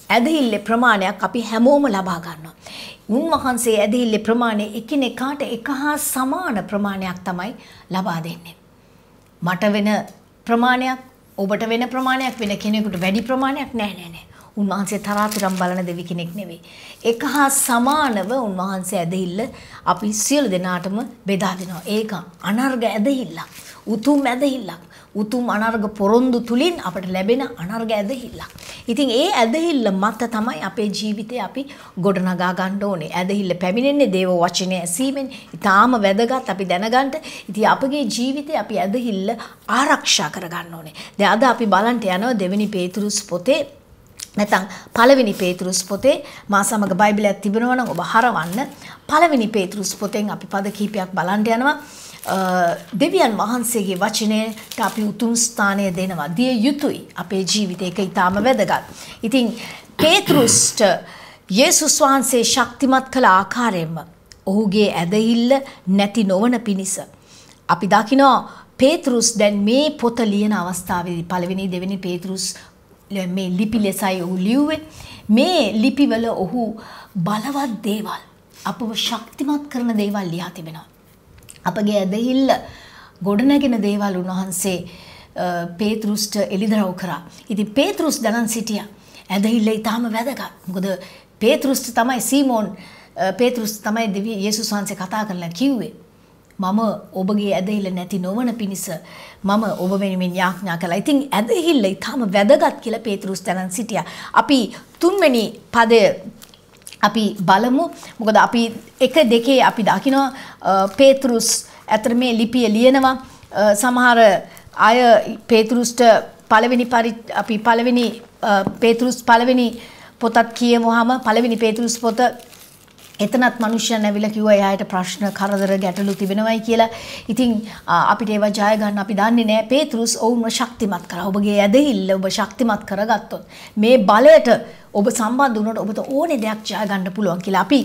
ඇදහිල්ලේ ප්‍රමාණයක් අපි හැමෝම ලබා ගන්නවා. උන්වහන්සේ ඇදහිල්ලේ ප්‍රමාණය එකිනෙකාට එක හා සමාන ප්‍රමාණයක් තමයි ලබා දෙන්නේ. මට වෙන ප්‍රමාණයක්, ඔබට වෙන ප්‍රමාණයක්, වෙන කෙනෙකුට වැඩි ප්‍රමාණයක් නෑ නෑ නෑ. උන්වහන්සේ තරාතිරම් බලන දෙවි කෙනෙක් නෙවෙයි. එක හා සමානව උන්වහන්සේ ඇදහිල්ල අපි සියලු දෙනාටම බෙදා දෙනවා. ඒක අනර්ග ඇදහිල්ලක්. උතුම් ඇදහිල්ලක්. උතුම් අනර්ග පොරොන්දු තුලින් අපට ලැබෙන අනර්ග ඇදහිල්ලක්. ඉතින් ඒ ඇදහිල්ල මත තමයි අපේ ජීවිතේ අපි ගොඩනගා ගන්න ඕනේ. ඇදහිල්ල පැමිණෙන්නේ දේව වචනය ඇසීමෙන්. ඊටාම වැදගත් අපි දැනගන්න. ඉතින් අපගේ ජීවිතේ අපි ඇදහිල්ල ආරක්ෂා කර ගන්න ඕනේ. දැන් අද අපි බලන්න යනවා දෙවෙනි පේතුරුස් පොතේ නැත්නම් පළවෙනි පේතුරුස් පොතේ මා සමග බයිබලයක් තිබෙනවා නම් ඔබ හරවන්න. පළවෙනි පේතුරුස් පොතෙන් අපි පද කිහිපයක් බලන්න යනවා. දෙවියන් වහන්සේගේ වචනයට අපි උතුම් ස්ථානය දෙනවා. දිය යුතුයි අපේ ජීවිතේ. ඒක ඊටාම වැදගත්. ඉතින් පේතුරුස්ට යේසුස් වහන්සේ ශක්තිමත් කළ ආකාරයෙන්ම ඔහුගේ ඇදහිල්ල නැති නොවන පිණිස අපි දකිනවා පේතුරුස් දැන් මේ පොත ලියන අවස්ථාවේදී පළවෙනි දෙවෙනි පේතුරුස් මේ ලිපි ලෙසයි ඔහු ලියුවේ. මේ ලිපිවල ඔහු බලවත් දේවල්, අපව ශක්තිමත් කරන දේවල් ලියා තිබෙනවා. අපගේ ඇදහිල්ල ගොඩනැගෙන දේවල් උන්වහන්සේ පේතුරුස්ට එළිදරව් කරා. ඉතින් පේතුරුස් දැනන් සිටියා ඇදහිල්ල ඊටාම වැදගත්. මොකද පේතුරුස්ට තමයි සීමෝන් පේතුරුස් තමයි දෙවි යේසුස් වහන්සේ කතා කරලා කිව්වේ මම ඔබගේ ඇදහිල්ල නැති නොවන පිණිස මම ඔබ වෙනුවෙන් යාඥා කළා. ඉතින් ඇදහිල්ල ඊටාම වැදගත් කියලා පේතුරුස් දැනන් සිටියා. අපි තුන්වෙනි පදය අපි බලමු. මොකද අපි එක දෙකේ අපි දකිනවා පේතුරුස් අතර මේ ලිපිය ලියනවා. සමහර අය පේතුරුස්ට පළවෙනි අපි පළවෙනි පේතුරුස් පළවෙනි පොතත් කියවුවාම පළවෙනි පේතුරුස් පොත එතනත් මිනිස්සුන් ඇවිල්ලා කිව්වා එයාට ප්‍රශ්න කරදර ගැටලු තිබෙනවයි කියලා. ඉතින් අපිට ඒවා ජය ගන්න අපි දන්නේ නැහැ. පේතුරුස් ඔවුන්ව ශක්තිමත් කරා. ඔබගේ ඇදහිල්ල ඔබ ශක්තිමත් කරගත්තොත් මේ බලයට ඔබ සම්බන්ධ වුණොත් ඔබට ඕනේ දෙයක් ජය ගන්න පුළුවන් කියලා. අපි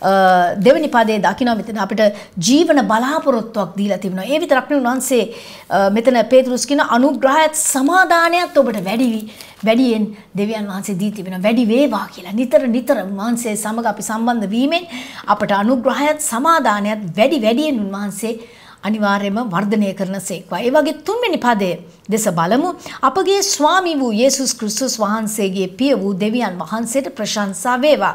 දෙවෙනි පදයේ දකිනවා මෙතන අපිට ජීවන බලාපොරොත්තුවක් දීලා තිබෙනවා. ඒ විතරක් නෙවෙයි උන්වහන්සේ මෙතන පේතුරුස් කියන අනුග්‍රහයත් සමාදානයත් ඔබට වැඩි වැඩියෙන් දෙවියන් වහන්සේ දී තිබෙනවා. වැඩි වේවා කියලා. නිතර නිතර උන්වහන්සේ සමග අපි සම්බන්ධ වීමෙන් අපට අනුග්‍රහයත් සමාදානයත් වැඩි වැඩියෙන් උන්වහන්සේ අනිවාර්යයෙන්ම වර්ධනය කරන සේක්වා. ඒ වගේ තුන්වෙනි පදයේ දෙස බලමු. අපගේ ස්වාමී වූ යේසුස් ක්‍රිස්තුස් වහන්සේගේ පිය වූ දෙවියන් වහන්සේට ප්‍රශංසා වේවා.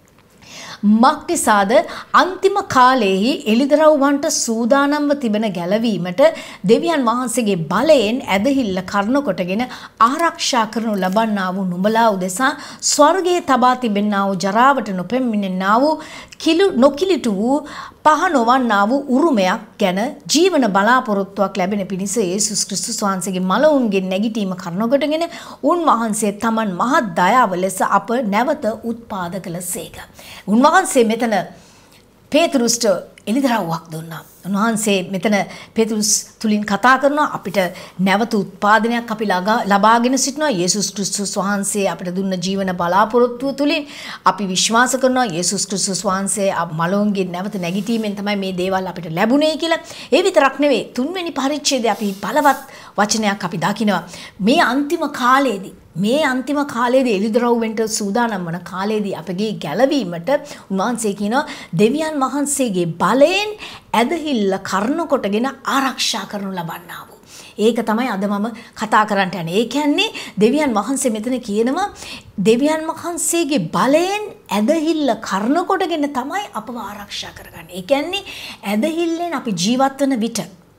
මක්නිසාද අන්තිම කාලයේහි එළිදරව්වන්ට සූදානම්ව තිබෙන ගැලවීමට දෙවියන් වහන්සේගේ බලයෙන් ඇදහිල්ල කරන කොටගෙන ආරක්ෂා කරනු ලබන්නා වූ නුඹලා උදෙසා ස්වර්ගයේ තබා තිබෙන්නා වූ ජරාවට නොපෙමිණෙන්නා වූ කිලු නොකිලිටු වූ පහ නොවන්නා වූ උරුමයක් ගැන ජීවන බලාපොරොත්තුවක් ලැබෙන පිණිස යේසුස් ක්‍රිස්තුස් වහන්සේගේ මලවුන්ගෙන් නැගිටීම කරන කොටගෙන උන්වහන්සේ තමන් මහත් දයාව ලෙස අප නැවත උත්පාද කළසේක. උන්වහන්සේ මෙතන පේතුරුස්ට එළිදරව්වක් දුන්නා. උන්වහන්සේ මෙතන පේතුරුස් තුලින් කතා කරනවා අපිට නැවත උත්පාදනයක් අපි ලබාගෙන සිටිනවා. යේසුස් ක්‍රිස්තුස් වහන්සේ අපිට දුන්න ජීවන බලාපොරොත්තුව තුලින් අපි විශ්වාස කරනවා යේසුස් ක්‍රිස්තුස් වහන්සේ මලවුන්ගෙන් නැවත නැගිටීමෙන් තමයි මේ දේවල් අපිට ලැබුණේ කියලා. ඒ විතරක් නෙවෙයි තුන්වෙනි පරිච්ඡේදයේ අපි බලවත් වචනයක් අපි දකිනවා. මේ අන්තිම කාලයේදී මේ අන්තිම කාලයේදී එළිදරව් වෙන්න සූදානම් වන කාලයේදී අපගේ ගැලවීමට උන්වහන්සේ කියනවා දෙවියන් වහන්සේගේ බලයෙන් ඇදහිල්ල කරන කොටගෙන ආරක්ෂා කරනු ලබන්නා වූ. ඒක තමයි අද මම කතා කරන්නට යන්නේ. ඒ කියන්නේ දෙවියන් වහන්සේ මෙතන කියනවා දෙවියන් වහන්සේගේ බලයෙන් ඇදහිල්ල කරන කොටගෙන තමයි අපව ආරක්ෂා කරගන්නේ. ඒ කියන්නේ ඇදහිල්ලෙන් අපි ජීවත් වෙන විට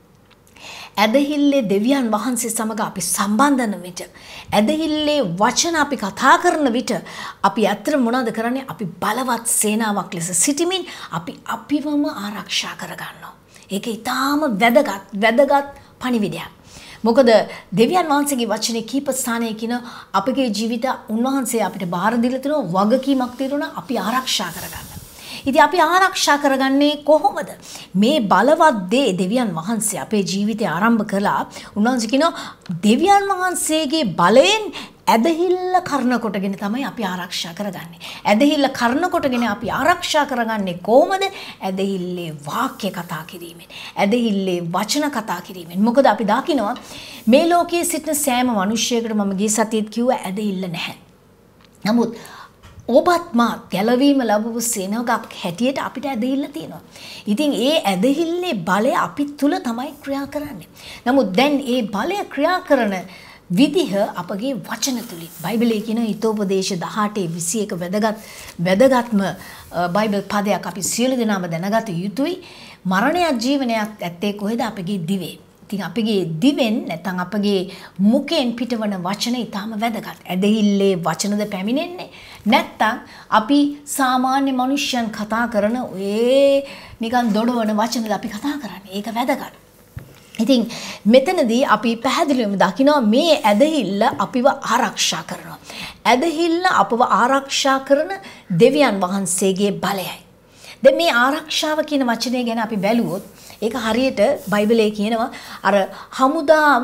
ඇදහිල්ලේ දෙවියන් වහන්සේ සමග අපි සම්බන්ධ වෙන විට ඇදහිල්ලේ වචන අපි කතා කරන විට අපි අතර මොනවද කරන්නේ? අපි බලවත් සේනාවක් ලෙස සිටමින් අපි අපිවම ආරක්ෂා කරගන්නවා. ඒක ඊටාම වැදගත් වැදගත් පණිවිඩයක්. මොකද දෙවියන් වහන්සේගේ වචනේ කීප ස්ථානයකින අපගේ ජීවිත උන්වහන්සේ අපිට බාර දීලා තියෙනවා වගකීමක් තියෙනවා අපි ආරක්ෂා කරගන්න. ඉතින් අපි ආරක්ෂා කරගන්නේ කොහොමද? මේ බලවත් දේ දෙවියන් වහන්සේ අපේ ජීවිතය ආරම්භ කළා. උන්වහන්සේ කියනවා දෙවියන් වහන්සේගේ බලයෙන් ඇදහිල්ල කරන කොටගෙන තමයි අපි ආරක්ෂා කරගන්නේ. ඇදහිල්ල කරන කොටගෙන අපි ආරක්ෂා කරගන්නේ කොහොමද? ඇදහිල්ලේ වාක්‍ය කතා කිරීමෙන්. ඇදහිල්ලේ වචන කතා කිරීමෙන්. මොකද අපි දකිනවා මේ ලෝකයේ සිටින සෑම මිනිසෙකුට මම ගිය සතියේත් කිව්වා ඇදහිල්ල නැහැ. නමුත් ඔබත් මාත් ගැලවීම ලැබපු සෙනගක් හැටියට අපිට ඇදහිල්ල තියෙනවා. ඉතින් ඒ ඇදහිල්ලේ බලය අපි තුල තමයි ක්‍රියා කරන්නේ. නමුත් දැන් ඒ බලය ක්‍රියා කරන විදිහ අපගේ වචන තුලින් බයිබලයේ කියන හිතෝපදේශ දහඅටේ විසි එක වැදගත් වැදගත්ම බයිබල් පදයක් අපි සියලු දෙනාම දැනගත යුතුයි. මරණයක් ජීවනයක් ඇත්තේ කොහෙද? අපගේ දිවේ. ඉතින් අපගේ දිවෙන් නැත්නම් අපගේ මුඛයෙන් පිටවන වචන ඊටාම වැදගත්. ඇදහිල්ලේ වචනද පැමිණෙන්නේ නැත්නම් අපි සාමාන්‍ය මනුෂ්‍යයන් කතා කරන ඔය නිකන් දොඩවන වචනද අපි කතා කරන්නේ. ඒක වැදගත්. ඉතින් මෙතනදී අපි පැහැදිලිවම දකිනවා මේ ඇදහිල්ල අපිව ආරක්ෂා කරනවා. ඇදහිල්ල අපව ආරක්ෂා කරන දෙවියන් වහන්සේගේ බලයයි. දැන් මේ ආරක්ෂාව කියන වචනය ගැන අපි බැලුවොත් ඒක හරියට බයිබලයේ කියනවා අර හමුදාව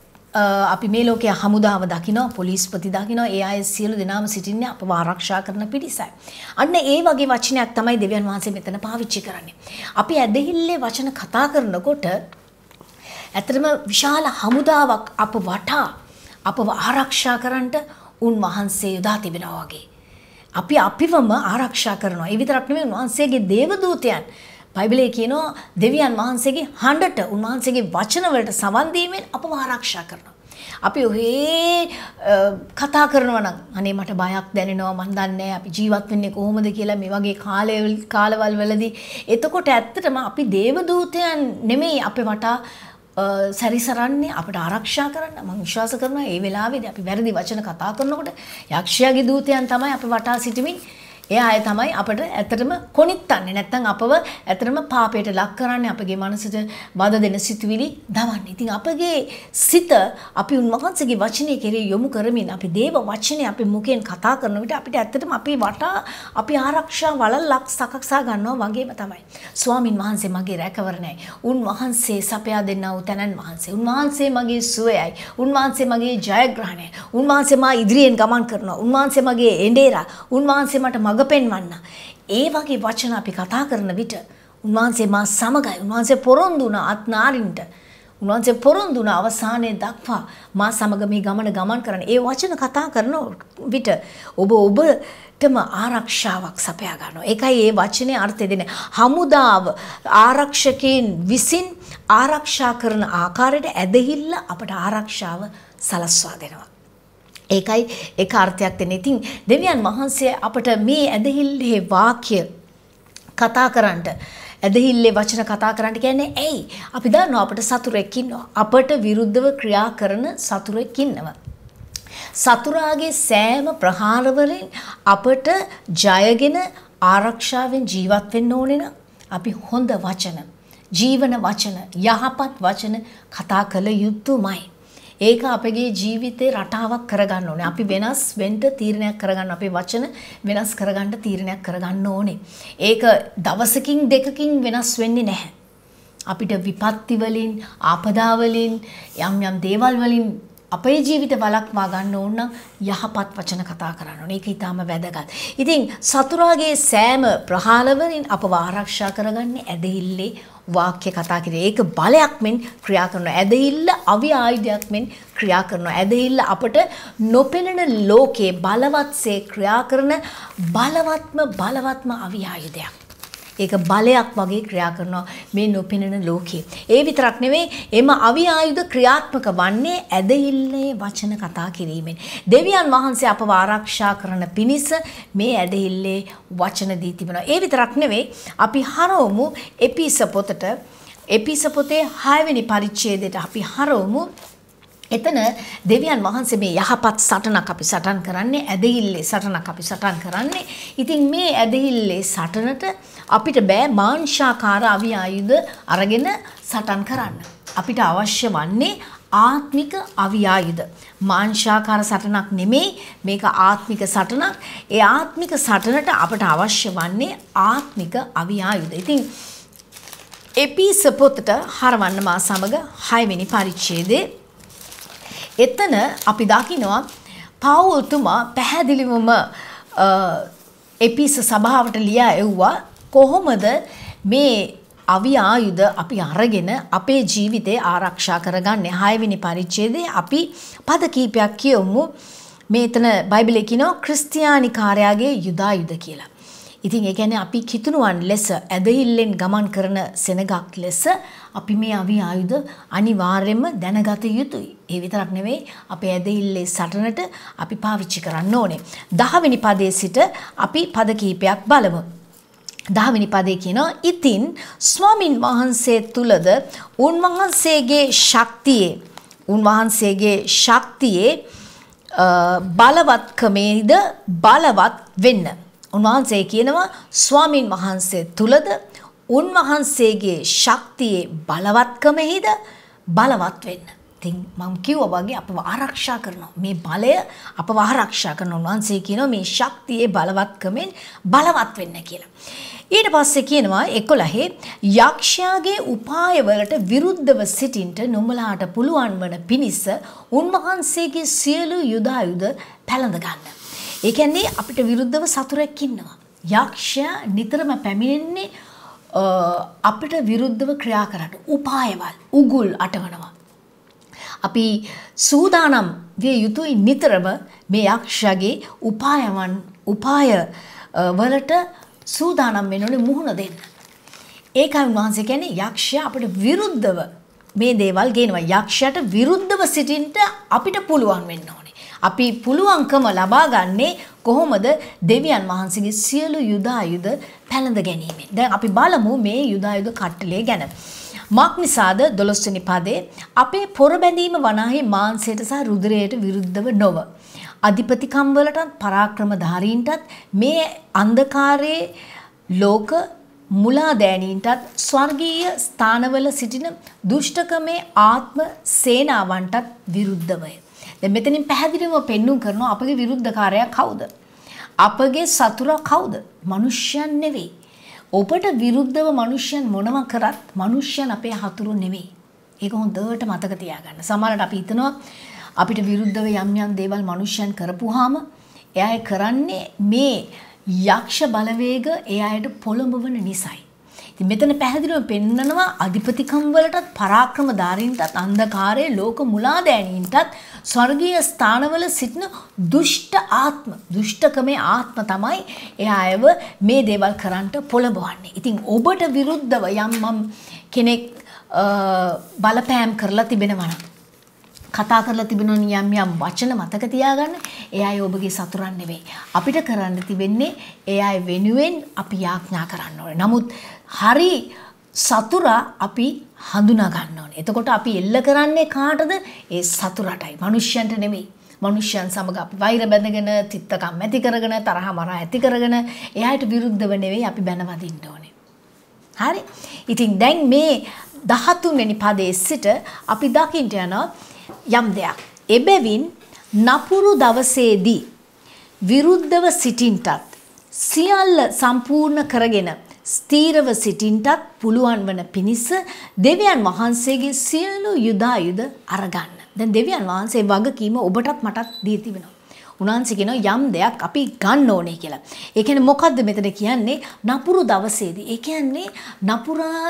අපි මේ ලෝකයේ හමුදාව දකිනවා, පොලිස්පති දකිනවා, ඒ අය සියලු දෙනාම සිටින්නේ අපව ආරක්ෂා කරන පිරිසයි. අන්න ඒ වගේ වචනයක් තමයි දෙවියන් වහන්සේ මෙතන පාවිච්චි කරන්නේ. අපි ඇදහිල්ලේ වචන කතා කරනකොට ඇත්තටම විශාල හමුදාවක් අප වටා අපව ආරක්ෂා කරන්නට උන්වහන්සේ යොදා තිබෙනවා වගේ. අපි අපිවම ආරක්ෂා කරනවා. ඒ විතරක් නෙමෙයි උන්වහන්සේගේ දේවදූතයන් බයිබලයේ කියනවා දෙවියන් වහන්සේගේ හඬට උන්වහන්සේගේ වචන වලට සවන් දීමෙන් අපව ආරක්ෂා කරනවා. අපි ඔහේ කතා කරනවා නම් අනේ මට බයක් දැනෙනවා මන් දන්නේ අපි ජීවත් වෙන්නේ කොහොමද කියලා මේ වගේ කාලවල කාලවල වලදී එතකොට ඇත්තටම අපි දේවදූතයන් නෙමෙයි අපේ වටා සැරිසරන්නේ අපට ආරක්ෂා කරන්න. මම විශ්වාස කරනවා මේ වෙලාවේදී අපි වැරදි වචන කතා කරනකොට යක්ෂයාගේ දූතයන් තමයි අපේ වටා සිටමින් ඒ අය තමයි අපට ඇත්තටම කොනිත්තන්නේ නැත්නම් අපව ඇත්තටම පාපයට ලක් කරන්නේ අපගේ මනසට බාධ දෙන සිතුවිලි දවන්නේ. ඉතින් අපගේ සිත අපි උන්වහන්සේගේ වචනේ කෙරේ යොමු කරමින් අපි දේව වචනේ අපේ මුඛයෙන් කතා කරන විට අපිට ඇත්තටම අපි වටා අපි ආරක්ෂා වලල්ලක් සකසා ගන්නවා වගේම තමයි. ස්වාමින් වහන්සේ මගේ රැකවරණයි. උන්වහන්සේ සපයා දෙන්නා වූ තනන් වහන්සේ. උන්වහන්සේ මගේ සුවයයි. උන්වහන්සේ මගේ ජයග්‍රහණයයි. උන්වහන්සේ මා ඉදිරියෙන් ගමන් කරනවා. උන්වහන්සේ මගේ එඬේරා. උන්වහන්සේ මට මඟ පෙන්වන්න. ඒ වගේ වචන අපි කතා කරන විට උන්වහන්සේ මා සමගයි. උන්වහන්සේ පොරොන්දු වුණා අත්නාරින්ට. උන්වහන්සේ පොරොන්දු වුණා අවසානයේ දක්වා මා සමග මේ ගමන ගමන් කරන්න. ඒ වචන කතා කරන විට ඔබ ඔබටම ආරක්ෂාවක් සපයා ගන්නවා. ඒකයි මේ වචනේ අර්ථය දෙන්නේ. හමුදාව ආරක්ෂකයන් විසින් ආරක්ෂා කරන ආකාරයට ඇදහිල්ල අපට ආරක්ෂාව සලස්වා දෙනවා. ඒකයි ඒක අර්ථයක් දෙන්නේ. ඉතින් දෙවියන් වහන්සේ අපට මේ ඇදහිල්ලේ වාක්‍ය කතා කරන්නට ඇදහිල්ලේ වචන කතා කරන්නට කියන්නේ ඇයි? අපි දන්නවා අපට සතුරෙක් ඉන්නවා. අපට විරුද්ධව ක්‍රියා කරන සතුරෙක් ඉන්නවා. සතුරාගේ සෑම ප්‍රහාර වලින් අපට ජයගෙන ආරක්ෂාවෙන් ජීවත් වෙන්න ඕනේ නම් අපි හොඳ වචන, ජීවන වචන, යහපත් වචන කතා කළ යුතුමයි. ඒක අපගේ ජීවිතේ රටාවක් කරගන්න ඕනේ. අපි වෙනස් වෙන්න තීරණයක් කරගන්න, අපේ වචන වෙනස් කරගන්න තීරණයක් කරගන්න ඕනේ. ඒක දවසකින් දෙකකින් වෙනස් වෙන්නේ නැහැ. අපිට විපත්ති වලින්, ආපදා වලින්, යම් යම් දේවල් වලින් අපේ ජීවිත වළක්වා ගන්න ඕන නම් යහපත් වචන කතා කරන්න ඕනේ. ඒක ඊටාම වැදගත්. ඉතින් සතුරාගේ සෑම ප්‍රහාර වලින් අපව ආරක්ෂා කරගන්නේ ඇදහිල්ලේ වාක්‍ය කතා කිරීම. ඒක බලයක් මෙන් ක්‍රියා කරනවා. ඇදහිල්ල අවි ආයුධයක් මෙන් ක්‍රියා කරනවා. ඇදහිල්ල අපට නොපෙනෙන ලෝකේ බලවත්සේ ක්‍රියා කරන බලවත්ම බලවත්ම අවි ආයුධයක්. ඒක බලයක් වගේ ක්‍රියා කරනවා මේ නොපෙනෙන ලෝකේ. ඒ විතරක් නෙවෙයි එම අවි ආයුධ ක්‍රියාත්මක වන්නේ ඇදහිල්ලේ වචන කතා කිරීමෙන්. දෙවියන් වහන්සේ අපව ආරක්ෂා කරන පිණිස මේ ඇදහිල්ලේ වචන දී තිබෙනවා. ඒ විතරක් නෙවෙයි අපි හරවමු එපිස පොතට. එපිස පොතේ හය වෙනි පරිච්ඡේදයට අපි හරවමු. එතන දෙවියන් වහන්සේ මේ යහපත් සටනක් අපි සටන් කරන්නේ, ඇදහිල්ලේ සටනක් අපි සටන් කරන්නේ. ඉතින් මේ ඇදහිල්ලේ සටනට අපිට බෑ මාංශාකාර අවි ආයුධ අරගෙන සටන් කරන්න. අපිට අවශ්‍ය වන්නේ ආත්මික අවි ආයුධ. මාංශාකාර සටනක් නෙමෙයි, මේක ආත්මික සටනක්. ඒ ආත්මික සටනට අපට අවශ්‍ය වන්නේ ආත්මික අවි ආයුධ. ඉතින් එපිස පොතට හරවන්න මා සමග හය වෙනි පරිච්ඡේදයේ එතන අපි දකිනවා පවුල්තුමා පැහැදිලිවම එපිස සභාවට ලියා එව්වා කොහොමද මේ අවි ආයුධ අපි අරගෙන අපේ ජීවිතේ ආරක්ෂා කරගන්නේ. හය වෙනි පරිච්ඡේදයේ අපි පද කීපයක් කියවමු. මේ එතන බයිබලයේ කියනවා ක්‍රිස්තියානි කාර්යාගේ යුදායුධ කියලා. ඉතින් ඒ කියන්නේ අපි කිතුණුවන් ලෙස ඇදහිල්ලෙන් ගමන් කරන සෙනගක් ලෙස අපි මේ අවි ආයුධ අනිවාර්යයෙන්ම දැනගත යුතුයි. ඒ විතරක් නෙවෙයි අපේ ඇදහිල්ලේ සටනට අපි පාවිච්චි කරන්න ඕනේ. දහ වෙනි පදයේ සිට අපි පද කිහිපයක් බලමු. දහ වෙනි පදයේ කියනවා ඉතින් ස්වාමින් වහන්සේ තුලද උන්වහන්සේගේ ශක්තියේ උන්වහන්සේගේ ශක්තියේ බලවත්කමේද බලවත් වෙන්න. උන්වහන්සේ කියනවා ස්වාමින් වහන්සේ තුලද උන්වහන්සේගේ ශක්තියේ බලවත්කමෙහිද බලවත් වෙන්න. ඉතින් මම කිව්වා වගේ අපව ආරක්ෂා කරනවා. මේ බලය අපව ආරක්ෂා කරන උන්වහන්සේ කියනවා මේ ශක්තියේ බලවත්කමෙන් බලවත් වෙන්න කියලා. ඊට පස්සේ කියනවා එකොළහ යක්ෂයාගේ උපාය වලට විරුද්ධව සිටින්ට නුඹලාට පුළුවන් වන පිණිස උන්වහන්සේගේ සියලු යුදායුධ පැළඳ ගන්න. ඒ කියන්නේ අපිට විරුද්ධව සතුරෙක් ඉන්නවා. යක්ෂයා නිතරම පැමිණෙන්නේ අපිට විරුද්ධව ක්‍රියා කරන්න උපායවල් උගුල් අටවනවා. අපි සූදානම් විය යුතුයි නිතරම මේ යක්ෂයාගේ උපායවන් උපාය වලට සූදානම් වෙන්න ඕනේ මුහුණ දෙන්න. ඒකයි උන්වහන්සේ කියන්නේ යක්ෂයා අපිට විරුද්ධව මේ දේවල් ගේනවා. යක්ෂයාට විරුද්ධව සිටින්න අපිට පුළුවන් වෙන්න ඕනේ. අපි පුළුවන්කම ලබා ගන්නේ කොහොමද? දෙවියන් වහන්සේගේ සියලු යුදායුධ පැළඳ ගැනීමෙන්. දැන් අපි බලමු මේ යුදායුධ කට්ටලය ගැන. මක් නිසාද දොළොස් වෙනි පදේ අපේ පොරබැඳීම වනාහි මාංශයට සහ රුධිරයට විරුද්ධව නොව. අධිපතිකම් වලටත් පරාක්‍රමධාරීන්ටත් මේ අන්ධකාරයේ ලෝක මුලාදෑනීන්ටත් ස්වර්ගීය ස්ථානවල සිටින දුෂ්ටකමේ ආත්ම සේනාවන්ටත් විරුද්ධවය. දැන් මෙතනින් පැහැදිලිවම පෙන්눔 කරනවා අපගේ විරුද්ධකාරයා කවුද? අපගේ සතුරා කවුද? මනුෂ්‍යයන් නෙවෙයි. ඔබට විරුද්ධව මනුෂ්‍යයන් මොනවා කරත් මනුෂ්‍යයන් අපේ හතුරු නෙවෙයි. ඒක හොඳට මතක තියාගන්න. සමහරවිට අපි හිතනවා අපිට විරුද්ධව යම් යම් දේවල් මනුෂ්‍යයන් කරපුවාම එයා කරන්නේ මේ යක්ෂ බලවේග එයාට පොළඹවන නිසායි. ඉතින් මෙතන පැහැදිලිව පෙන්නනවා අධිපතිකම් වලටත් පරාක්‍රමධාරීන්ටත් අන්ධකාරයේ ලෝක මුලාදෑනීන්ටත් ස්වර්ගීය ස්ථානවල සිටින දුෂ්ට ආත්ම දුෂ්ටකමේ ආත්ම තමයි එයාව මේ දේවල් කරන්නට පොළඹවන්නේ. ඉතින් ඔබට විරුද්ධව යම් මම් කෙනෙක් බලපෑම් කරලා තිබෙනවා නම් කතා කරලා තිබෙන යම් යම් වචන මතක තියාගන්න. එයයි ඔබගේ සතුරන් නෙවෙයි. අපිට කරන්න තිබෙන්නේ එයයි වෙනුවෙන් අපි යාඥා කරන්න ඕනේ. නමුත් හරි සතුරා අපි හඳුනා ගන්න ඕනේ. එතකොට අපි එල්ල කරන්නේ කාටද? ඒ සතුරටයි. මනුෂ්‍යයන්ට නෙවෙයි. මනුෂ්‍යයන් සමග අපි වෛර බැඳගෙන, තිත්තකම් ඇති කරගෙන, තරහ මරා ඇති කරගෙන එයාට විරුද්ධව නෙවෙයි අපි බැන වදින්න ඕනේ. හරි? ඉතින් දැන් මේ දහතුන් වෙනි පදයේ සිට අපි දකින්න යනවා යම් දෙයක්. එබැවින් නපුරු දවසේදී විරුද්ධව සිටින්ටත් සියල්ල සම්පූර්ණ කරගෙන ස්ථීරව සිටින්ටත් පුළුවන් වන පිණිස දෙවියන් වහන්සේගේ සියලු යුදායුධ අරගන්න. දැන් දෙවියන් වහන්සේ වගකීම ඔබටත් මටත් දී තිබෙනවා. උන්වහන්සේ කියනවා යම් දෙයක් අපි ගන්න ඕනේ කියලා. ඒ කියන්නේ මොකද්ද මෙතන කියන්නේ? නපුරු දවසේදී. ඒ කියන්නේ නපුරා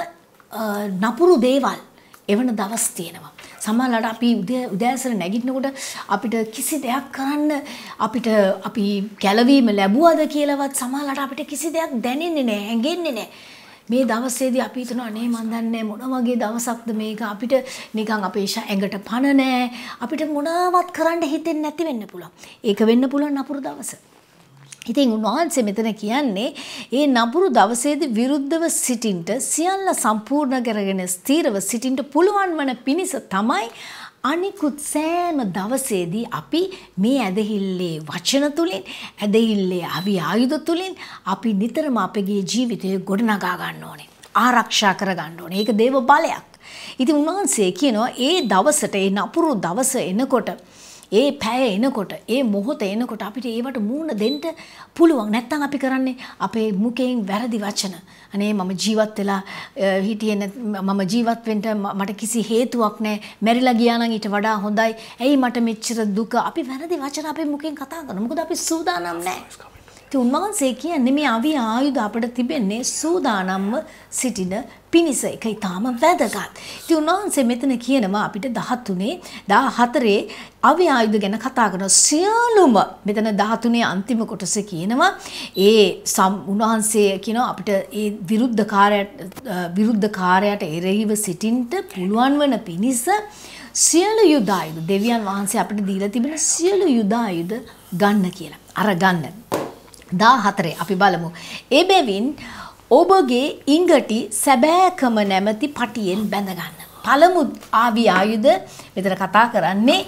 නපුරු දේවල් එවන දවස් තියෙනවා. සමහරවිට අපි උදෑසන නැගිටිනකොට අපිට කිසි දෙයක් කරන්න අපිට අපි කැළවීම ලැබුවද කියලාවත් සමහරවිට අපිට කිසි දෙයක් දැනෙන්නේ නැහැ, හැඟෙන්නේ නැහැ. මේ දවසේදී අපි හිතනවා අනේ මන් දන්නේ මොන වගේ දවසක්ද මේක, අපිට නිකන් අපේ ඇඟට පණ නැහැ, අපිට මොනවත් කරන්න හිතෙන්නේ නැති වෙන්න පුළුවන්. ඒක වෙන්න පුළුවන් නපුරු දවස. ඉතින් උන්වහන්සේ මෙතන කියන්නේ ඒ නපුරු දවසේදී විරුද්ධව සිටින්ට සියල්ල සම්පූර්ණ කරගෙන ස්ථීරව සිටින්ට පුළුවන් වන පිණිස තමයි අනිකුත් සෑම දවසේදී අපි මේ ඇදහිල්ලේ වචන තුලින් ඇදහිල්ලේ අවි ආයුධ තුලින් අපි නිතරම අපගේ ජීවිතය ගොඩනගා ගන්න ඕනේ, ආරක්ෂා කර ගන්න ඕනේ. ඒක දේව බලයක්. ඉතින් උන්වහන්සේ කියනවා ඒ දවසට ඒ නපුරු දවස එනකොට ඒ පැය එනකොට ඒ මොහොත එනකොට අපිට ඒවට මූණ දෙන්න පුළුවන්. නැත්නම් අපි කරන්නේ අපේ මුඛයෙන් වැරදි වචන. අනේ මම ජීවත් වෙලා හිටියේ මම ජීවත් වෙන්න මට කිසි හේතුවක් නැහැ. මැරිලා ගියා නම් ඊට වඩා හොඳයි. ඇයි මට මෙච්චර දුක? අපි වැරදි වචන අපේ මුඛයෙන් කතා කරනවා. මොකද අපි සූදානම් නැහැ. ඉතින් උන්වහන්සේ කියන්නේ මේ අවි ආයුධ අපිට තිබෙන්නේ සූදානම්ව සිටින පිනිස. ඒක ඊටාම වැදගත්. ඉතින් උන්වහන්සේ මෙතන කියනවා අපිට දහතුනේ දහහතරේ අවි ආයුධ ගැන කතා කරන සියලුම මෙතන දහතුනේ අන්තිම කොටසේ කියනවා ඒ උන්වහන්සේ කියනවා අපිට ඒ විරුද්ධකාරයට විරුද්ධකාරයට එරෙහිව සිටින්නට පුළුවන් වන පිනිස සියලු යුද ආයුධ දෙවියන් වහන්සේ අපිට දීලා තිබෙන සියලු යුද ආයුධ ගන්න කියලා. අර ගන්න. දහහතරේ අපි බලමු. ඒ බැවින් ඔබගේ ඉඟටි සැබෑකම නැමැති පටියෙන් බැඳ ගන්න. පළමු ආවි ආයුධ මෙතන කතා කරන්නේ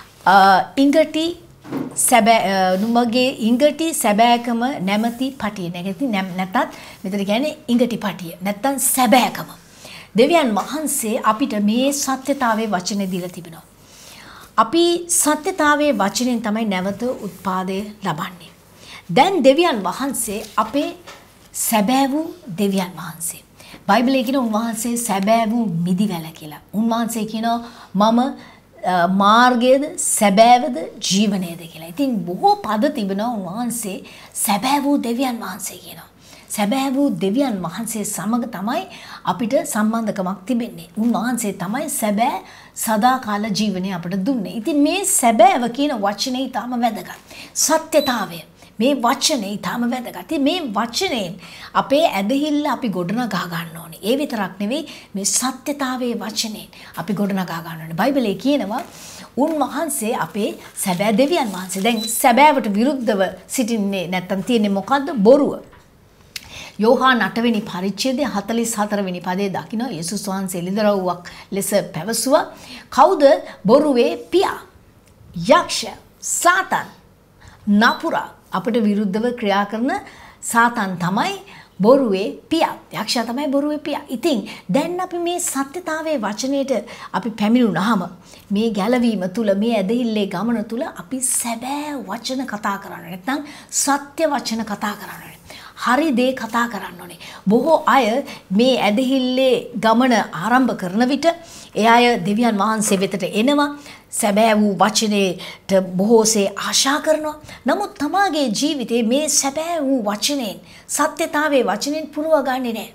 ඉඟටි සැබෑ නුඹගේ ඉඟටි සැබෑකම නැමැති පටිය. නැත්නම් මෙතන කියන්නේ ඉඟටි පටිය. නැත්නම් සැබෑකම. දෙවියන් වහන්සේ අපිට මේ සත්‍යතාවයේ වචනේ දීලා තිබෙනවා. අපි සත්‍යතාවයේ වචනෙන් තමයි නැවත උත්පාදය ලබන්නේ. දැන් දෙවියන් වහන්සේ අපේ සැබෑ වූ දෙවියන් වහන්සේ. බයිබලයේ කියන උන්වහන්සේ සැබෑ වූ මිදිවැල කියලා. උන්වහන්සේ කියනවා මම මාර්ගයේද සැබෑවද ජීවනයේද කියලා. ඉතින් බොහෝ පද තිබෙනවා උන්වහන්සේ සැබෑ වූ දෙවියන් වහන්සේ කියනවා. සැබෑ වූ දෙවියන් වහන්සේ සමග තමයි අපිට සම්බන්ධකමක් තිබෙන්නේ. උන්වහන්සේ තමයි සැබෑ සදාකාල ජීවනය අපිට දුන්නේ. ඉතින් මේ සැබෑව කියන වචනේ ඊටම වැදගත්. සත්‍යතාවය මේ වචනේ ඊටම වැදගත්. මේ වචනයෙන් අපේ ඇදහිල්ල අපි ගොඩනගා ගන්න ඕනේ. ඒ විතරක් නෙවෙයි මේ සත්‍යතාවයේ වචනයෙන් අපි ගොඩනගා ගන්න ඕනේ. බයිබලයේ කියනවා උන්වහන්සේ අපේ සැබෑ දෙවියන් වහන්සේ. දැන් සැබෑවට විරුද්ධව සිටින්නේ නැත්තම් තියෙන්නේ මොකද්ද? බොරුව. යෝහාන් අට වෙනි පරිච්ඡේදයේ හතළිස් හතර වෙනි පදයේ දකින්න යේසුස් වහන්සේ එළිදරව්වක් ලෙස පැවසුවා. කවුද බොරුවේ පියා? යක්ෂ, සාතන්, නපුරා අපට විරුද්ධව ක්‍රියා කරන සාතන් තමයි බොරුවේ පියා. යක්ෂයා තමයි බොරුවේ පියා. ඉතින් දැන් අපි මේ සත්‍යතාවයේ වචනයේට අපි පැමිණුණාම මේ ගැලවීම තුල මේ ඇදහිල්ලේ ගමන තුල අපි සැබෑ වචන කතා කරන්නේ නැත්නම් සත්‍ය වචන කතා කරන්නේ. හරි දේ කතා කරන්න ඕනේ. බොහෝ අය මේ ඇදහිල්ලේ ගමන ආරම්භ කරන විට ඒ අය දෙවියන් වහන්සේ වෙතට එනවා. සැබෑ වූ වචනේට බොහෝසේ ආශා කරනවා. නමුත් තමාගේ ජීවිතේ මේ සැබෑ වූ වචනෙන් සත්‍යතාවයේ වචනෙන් පුරව ගන්නේ නැහැ.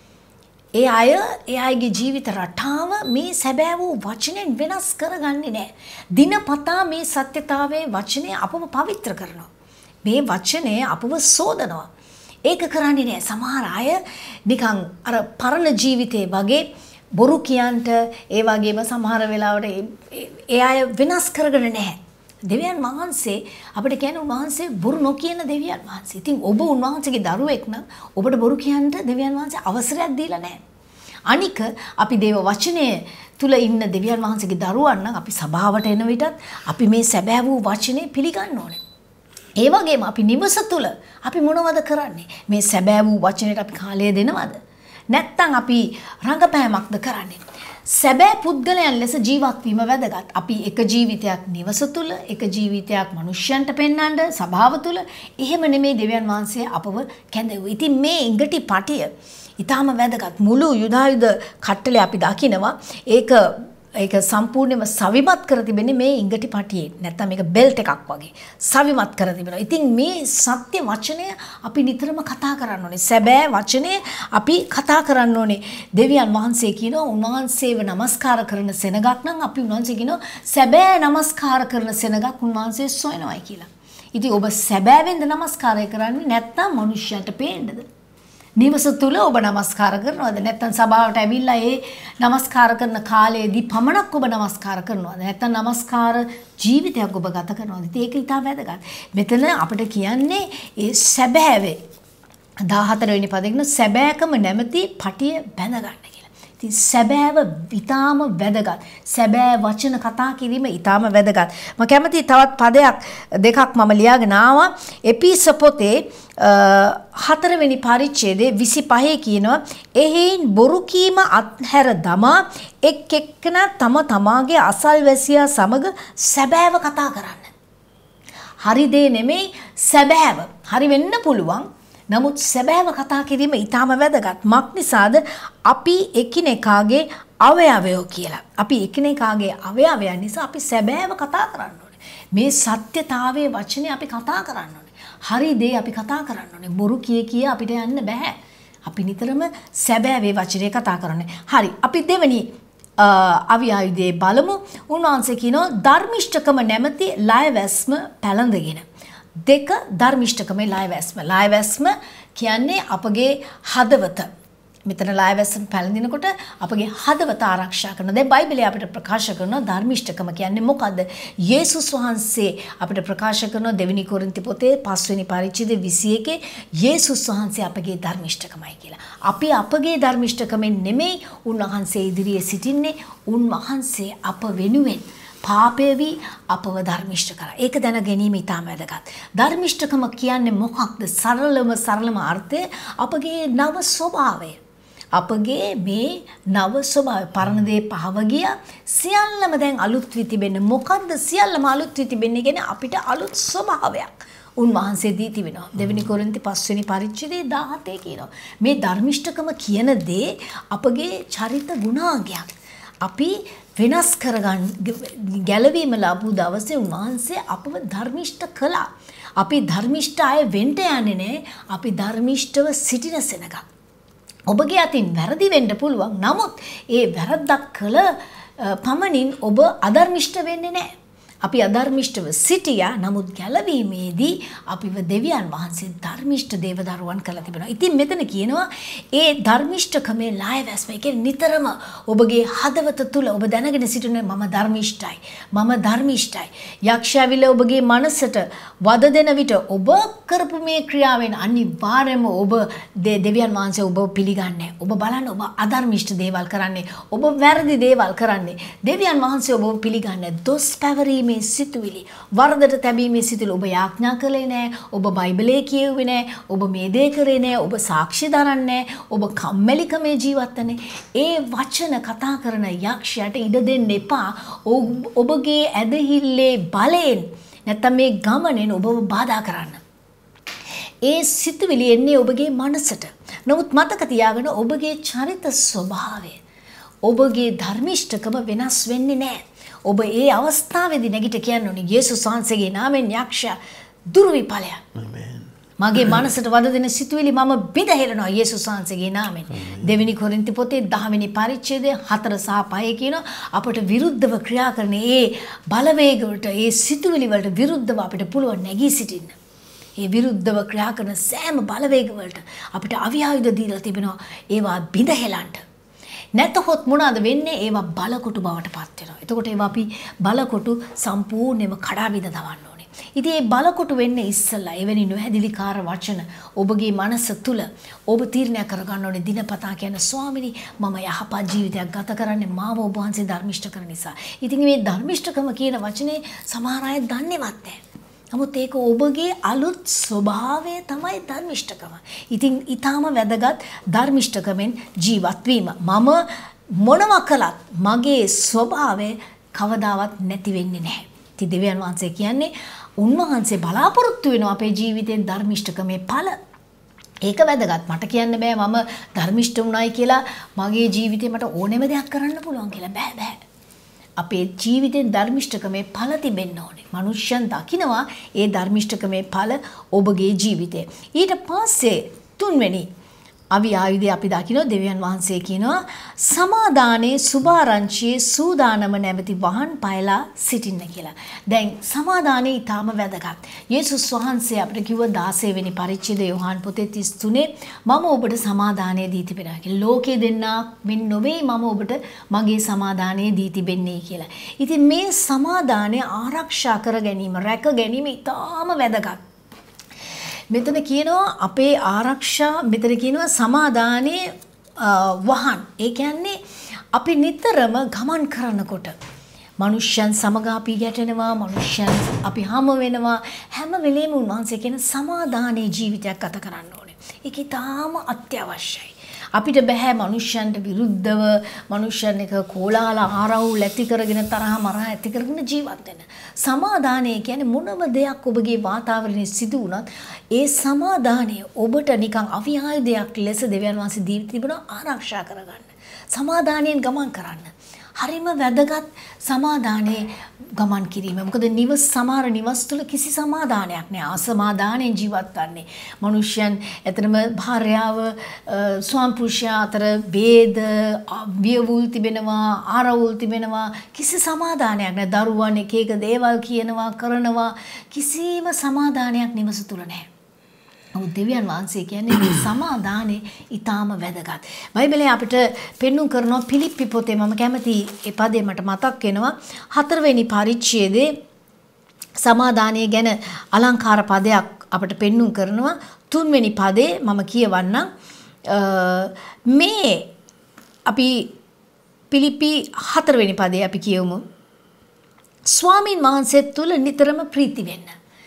ඒ අය ඒ අයගේ ජීවිත රටාව මේ සැබෑ වූ වචනෙන් වෙනස් කරගන්නේ නැහැ. දිනපතා මේ සත්‍යතාවයේ වචනේ අපව පවිත්‍ර කරනවා. මේ වචනේ අපව සෝදනවා. ඒක කරන්නේ නැහැ. සමහර අය නිකන් අර පරණ ජීවිතේ වගේ බොරු කියන්ට ඒ වගේම සමහර වෙලාවට ඒ අය වෙනස් කරගෙන නැහැ. දෙවියන් වහන්සේ අපිට කියන්නේ උන්වහන්සේ බොරු නොකියන දෙවියන් වහන්සේ. ඉතින් ඔබ උන්වහන්සේගේ දරුවෙක් නම් ඔබට බොරු කියන්න දෙවියන් වහන්සේ අවසරයක් දීලා නැහැ. අනික අපි දේව වචනයේ තුල ඉන්න දෙවියන් වහන්සේගේ දරුවන් නම් අපි සභාවට එන විටත් අපි මේ සැබෑ වූ වචනේ පිළිගන්න ඕනේ. ඒ වගේම අපි නිවස තුල අපි මොනවද කරන්නේ? මේ සැබෑ වූ වචනයට අපි කාලය දෙනවද? නැත්නම් අපි රංගපෑමක්ද කරන්නේ? සැබෑ පුද්ගලයන් ලෙස ජීවත් වීම වැදගත්. අපි එක ජීවිතයක් නිවස තුල, එක ජීවිතයක් මිනිස්යන්ට පෙන්වන්න සභාව තුල එහෙම නෙමේ දෙවියන් වහන්සේ අපව කැඳවුවේ. ඉතින් මේ ඉඟටි පටිය ඊටාම වැදගත්. මුළු යුදායුධ කට්ටලේ අපි දකිනවා ඒක ඒක සම්පූර්ණයෙන්ම සවිමත් කර තිබෙන්නේ මේ ඉඟටි පටියේ. නැත්නම් මේක බෙල්ට් එකක් වගේ සවිමත් කර තිබෙනවා. ඉතින් මේ සත්‍ය වචනය අපි නිතරම කතා කරන්න ඕනේ. සැබෑ වචනය අපි කතා කරන්න ඕනේ. දෙවියන් වහන්සේ කියනවා උන්වහන්සේව නමස්කාර කරන සෙනගක් නම් අපි උන්වහන්සේ කියනවා සැබෑ නමස්කාර කරන සෙනගක් උන්වහන්සේ සොයනවායි කියලා. ඉතින් ඔබ සැබෑවෙන්ද නමස්කාරය කරන්නේ නැත්නම් මිනිස්සුන්ට පේන්නද? නිවස තුල ඔබ නමස්කාර කරනවද? නැත්නම් සභාවට ඇවිල්ලා ඒ නමස්කාර කරන කාලයේදී පමණක් ඔබ නමස්කාර කරනවද? නැත්නම් නමස්කාර ජීවිතයක් ඔබ ගත කරනවද? ඒක ඉතාම වැදගත්. මෙතන අපිට කියන්නේ ඒ සැබෑවේ දහහතර වෙනි පදයෙන් සැබෑකම නැමැති පටිය බැඳ ගන්න කියලා. ඉතින් සැබෑව ඊටාම වැදගත්. සැබෑ වචන කතා කිරීම ඊටාම වැදගත්. මම කැමති තවත් පදයක් දෙකක් මම ලියාගෙන ආවා. එපිස පොතේ හතරවෙනි පරිච්ඡේදයේ විසිපහ කියනවා එහෙයින් බොරු කීම අත්හැර දමා එක් එක්කෙනා තම තමාගේ අසල්වැසියා සමග සැබෑව කතා කරන්න. හරි දේ නෙමෙයි සැබෑව. හරි වෙන්න පුළුවන්. නමුත් සැබෑව කතා කිරීම ඊටාම වැදගත්. මක් නිසාද? අපි එකිනෙකාගේ අවයවයෝ කියලා. අපි එකිනෙකාගේ අවයවයන් නිසා අපි සැබෑව කතා කරන්න ඕනේ. මේ සත්‍යතාවයේ වචනේ අපි කතා කරන්න ඕනේ. හරි දේ අපි කතා කරන්න ඕනේ. බොරු කිය කිය අපිට යන්න බෑ. අපි නිතරම සැබෑවේ වචනේ කතා කරන්නේ. හරි. අපි දෙවෙනි අවියායුධයේ බලමු. උන්වහන්සේ කියනවා ධර්මිෂ්ඨකම නැමැති ලයවැස්ම පැලඳගෙන. දෙක ධර්මිෂ්ඨකමේ ලයවැස්ම. ලයවැස්ම කියන්නේ අපගේ හදවත. මෙතන ලයවැස්ම පැලඳිනකොට අපගේ හදවත ආරක්ෂා කරන. දැන් බයිබලයේ අපිට ප්‍රකාශ කරනවා ධර්මිෂ්ඨකම කියන්නේ මොකද්ද? යේසුස් වහන්සේ අපිට ප්‍රකාශ කරනවා දෙවෙනි කොරින්ති පොතේ පස්වෙනි පරිච්ඡේදයේ විසි එකේ යේසුස් වහන්සේ අපගේ ධර්මිෂ්ඨකමයි කියලා. අපි අපගේ ධර්මිෂ්ඨකමෙන් නෙමෙයි උන්වහන්සේ ඉදිරියේ සිටින්නේ. උන්වහන්සේ අප වෙනුවෙන් පාපය වී අපව ධර්මිෂ්ඨ කරා. ඒක දැන ගැනීම ඉතාම වැදගත්. ධර්මිෂ්ඨකම කියන්නේ මොකක්ද? සරලම සරලම අර්ථය අපගේ නව ස්වභාවය. අපගේ මේ නව ස්වභාවය පරණ දේ පහව ගියා. සියල්ලම දැන් අලුත් වී තිබෙන්නේ. මොකද්ද සියල්ලම අලුත් වී තිබෙන්නේ? කියන්නේ අපිට අලුත් ස්වභාවයක් උන්වහන්සේ දී තිබෙනවා. දෙවෙනි කොරින්ති පස්වෙනි පරිච්ඡේදයේ දාහතේ කියනවා. මේ ධර්මිෂ්ඨකම කියන දේ අපගේ චරිත ගුණාංගයක්. අපි වෙනස් කරගන්න ගැලවීම ලැබු දවසේ උන්වහන්සේ අපව ධර්මිෂ්ඨ කළා. අපි ධර්මිෂ්ඨ අය වෙන්න යන්නේ නැහැ. අපි ධර්මිෂ්ඨව සිටින සෙනඟ. ඔබගේ අතින් වැරදි වෙන්න පුළුවන්. නමුත් ඒ වැරද්දක් කළ පමණින් ඔබ අධර්මිෂ්ඨ වෙන්නේ නැහැ. අපි අධර්මිෂ්ඨව සිටියා. නමුත් ගැලවීමේදී අපිව දෙවියන් වහන්සේ ධර්මිෂ්ඨ දේවදරුවන් කළා තිබෙනවා. ඉතින් මෙතන කියනවා ඒ ධර්මිෂ්ඨකමේ ලයවැස්ම. ඒ කියන්නේ නිතරම ඔබගේ හදවත තුල ඔබ දැනගෙන සිටින මම ධර්මිෂ්ඨයි. මම ධර්මිෂ්ඨයි. යක්ෂයාවිල ඔබගේ මනසට වද දෙන විට ඔබ කරපු මේ ක්‍රියාවෙන් අනිවාර්යයෙන්ම ඔබ දෙවියන් වහන්සේ ඔබ පිළිගන්නේ. ඔබ බලන්න ඔබ අධර්මිෂ්ඨ දේවල් කරන්නේ. ඔබ වැරදි දේවල් කරන්නේ. දෙවියන් වහන්සේ ඔබ පිළිගන්නේ. දොස් පැවරීම මේ සිතුවිලි වරදට තැබීමේ සිතුවිලි ඔබ යාඥා කළේ නැහැ. ඔබ බයිබලයේ කියුවේ නැහැ. ඔබ මේ දේ කරේ නැහැ. ඔබ සාක්ෂි දරන්නේ නැහැ. ඔබ කම්මැලිකමේ ජීවත් වෙන්නේ. ඒ වචන කතා කරන යක්ෂයාට ඉඩ දෙන්න එපා. ඔබගේ ඇදහිල්ලේ බලයෙන් නැත්නම් මේ ගමනෙන් ඔබව බාධා කරන්න. ඒ සිතුවිලි එන්නේ ඔබගේ මනසට. නමුත් මතක තියාගන්න ඔබගේ චරිත ස්වභාවය ඔබගේ ධර්මිෂ්ඨකම වෙනස් වෙන්නේ නැහැ. ඔබ ඒ අවස්ථාවේදී නැගිට කියන්න ඕනේ යේසුස් වහන්සේගේ නාමයෙන් යක්ෂයා දුරු විපලයක්. ආමේන්. මගේ මනසට වද දෙන සිතුවිලි මම බිඳහෙලනවා යේසුස් වහන්සේගේ නාමයෙන්. දෙවෙනි කොරින්ති පොතේ දහ වෙනි පරිච්ඡේදයේ හතර සහ පහ කියන අපට විරුද්ධව ක්‍රියා කරන ඒ බලවේග වලට ඒ සිතුවිලි වලට විරුද්ධව අපිට පුළුවන් නැගී සිටින්න. ඒ විරුද්ධව ක්‍රියා කරන සෑම බලවේග වලට අපිට අවියායුධ දීලා තිබෙනවා ඒවා බිඳහෙලන්න. නැතහොත් මොනවාද වෙන්නේ? ඒවා බලකොටු බවට පත් වෙනවා. එතකොට ඒවා අපි බලකොටු සම්පූර්ණයෙන්ම කඩා බිඳ දවන්න ඕනේ. ඉතින් මේ බලකොටු වෙන්නේ ඉස්සෙල්ලා එවැනි නොහැදිලිකාර වචන ඔබගේ මනස තුල ඔබ තීරණය කරගන්න ඕනේ. දිනපතා කියන ස්වාමිනී මම යහපත් ජීවිතයක් ගත කරන්නේ මාව ඔබ වහන්සේ ධර්මිෂ්ඨ කරන නිසා. ඉතින් මේ ධර්මිෂ්ඨකම කියන වචනේ සමහර අය දන්නේවත් නැහැ. නමුත් ඒක ඔබගේ අලුත් ස්වභාවය තමයි ධර්මිෂ්ඨකම. ඉතින් ඊටාම වැදගත් ධර්මිෂ්ඨකමෙන් ජීවත් වීම. මම මොනවා කළත් මගේ ස්වභාවය කවදාවත් නැති වෙන්නේ නැහැ. ඉතින් දෙවියන් වහන්සේ කියන්නේ උන්වහන්සේ බලාපොරොත්තු වෙනවා අපේ ජීවිතෙන් ධර්මිෂ්ඨකමේ ඵල. ඒක වැදගත්. මට කියන්න බෑ මම ධර්මිෂ්ඨ වුණායි කියලා මගේ ජීවිතේ මට ඕනෙම දෙයක් කරන්න පුළුවන් කියලා. බෑ බෑ. අපේ ජීවිතෙන් ධර්මිෂ්ඨකමේ ඵල තිබෙන්න ඕනේ. මනුෂ්‍යයන් දකිනවා ඒ ධර්මිෂ්ඨකමේ ඵල ඔබගේ ජීවිතේ. ඊට පස්සේ තුන්වෙනි අවියායුධය අපි දකිනවා දෙවියන් වහන්සේ කියනවා සමාදානයේ සුභාරංචියේ සූදානම නැමැති වහන් පයලා සිටින්න කියලා. දැන් සමාදානයේ ඊටාම වැදගත්. යේසුස් වහන්සේ අපිට කිව්ව දාසය වෙනි පරිච්ඡේදය යෝහන් පොතේ තිස් තුනේ මම ඔබට සමාදානය දී තිබෙනවා කියලා. ලෝකේ දෙන්නා මෙන් නොවේ මම ඔබට මගේ සමාදානය දී තිබෙන්නේ කියලා. ඉතින් මේ සමාදානය ආරක්ෂා කර ගැනීම, රැක ගැනීම ඊටාම වැදගත්. මෙතන කියනවා අපේ ආරක්ෂා මෙතන කියනවා සමාදානයේ වහන්. ඒ කියන්නේ අපි නිතරම ගමන් කරනකොට මනුෂ්‍යයන් සමග අපි ගැටෙනවා, මනුෂ්‍යයන් අපි හම වෙනවා. හැම වෙලේම උන්වහන්සේ කියන සමාදානයේ ජීවිතයක් ගත කරන්න ඕනේ. ඒක ඊටාම අත්‍යවශ්‍යයි. අපිට බෑ මනුෂ්‍යයන්ට විරුද්ධව මනුෂ්‍යයන් එක කෝලාහල ආරවුල් ඇති කරගෙන තරහ මරහ ඇති කරගෙන ජීවත් වෙන. සමාදානය කියන්නේ මොනම දෙයක් ඔබගේ වාතාවරණයේ සිදු වුණත් ඒ සමාදානය ඔබට නිකන් අවියායුධයක් ලෙස දෙවියන් වහන්සේ දී තිබුණා ආරක්ෂා කරගන්න. සමාදානයෙන් ගමන් කරන්න. හරිම වැදගත් සමාදානයේ ගමන් කිරීම. මොකද නිවස් සමහර නිවස් තුළ කිසි සමාදානයක් නෑ. අසමාදානයෙන් ජීවත් වන්නේ. මනුෂ්‍යයන් ඇත්තටම භාර්යාව ස්වාමි පුරුෂයා අතර ભેද, වියවුල් තිබෙනවා, ආරවුල් තිබෙනවා. කිසි සමාදානයක් නෑ. දරුවන් එක එක දේවල් කියනවා, කරනවා. කිසිම සමාදානයක් නිවස තුළ නෑ. නමුත් දෙවියන් වහන්සේ කියන්නේ මේ සමාදානෙ ඊටාම වැදගත්. බයිබලයේ අපිට පෙන්වුම් කරනවා පිලිප්පි පොතේ මම කැමති ඒ පදේ මට මතක් වෙනවා හතරවෙනි පරිච්ඡේදයේ සමාදානය ගැන අලංකාර පදයක් අපිට පෙන්වුම් කරනවා. තුන්වෙනි පදේ මම කියවන්නම්. මේ අපි පිලිප්පි හතරවෙනි පදේ අපි කියවමු. ස්වාමින් වහන්සේ තුල නිතරම ප්‍රීති වෙන්න.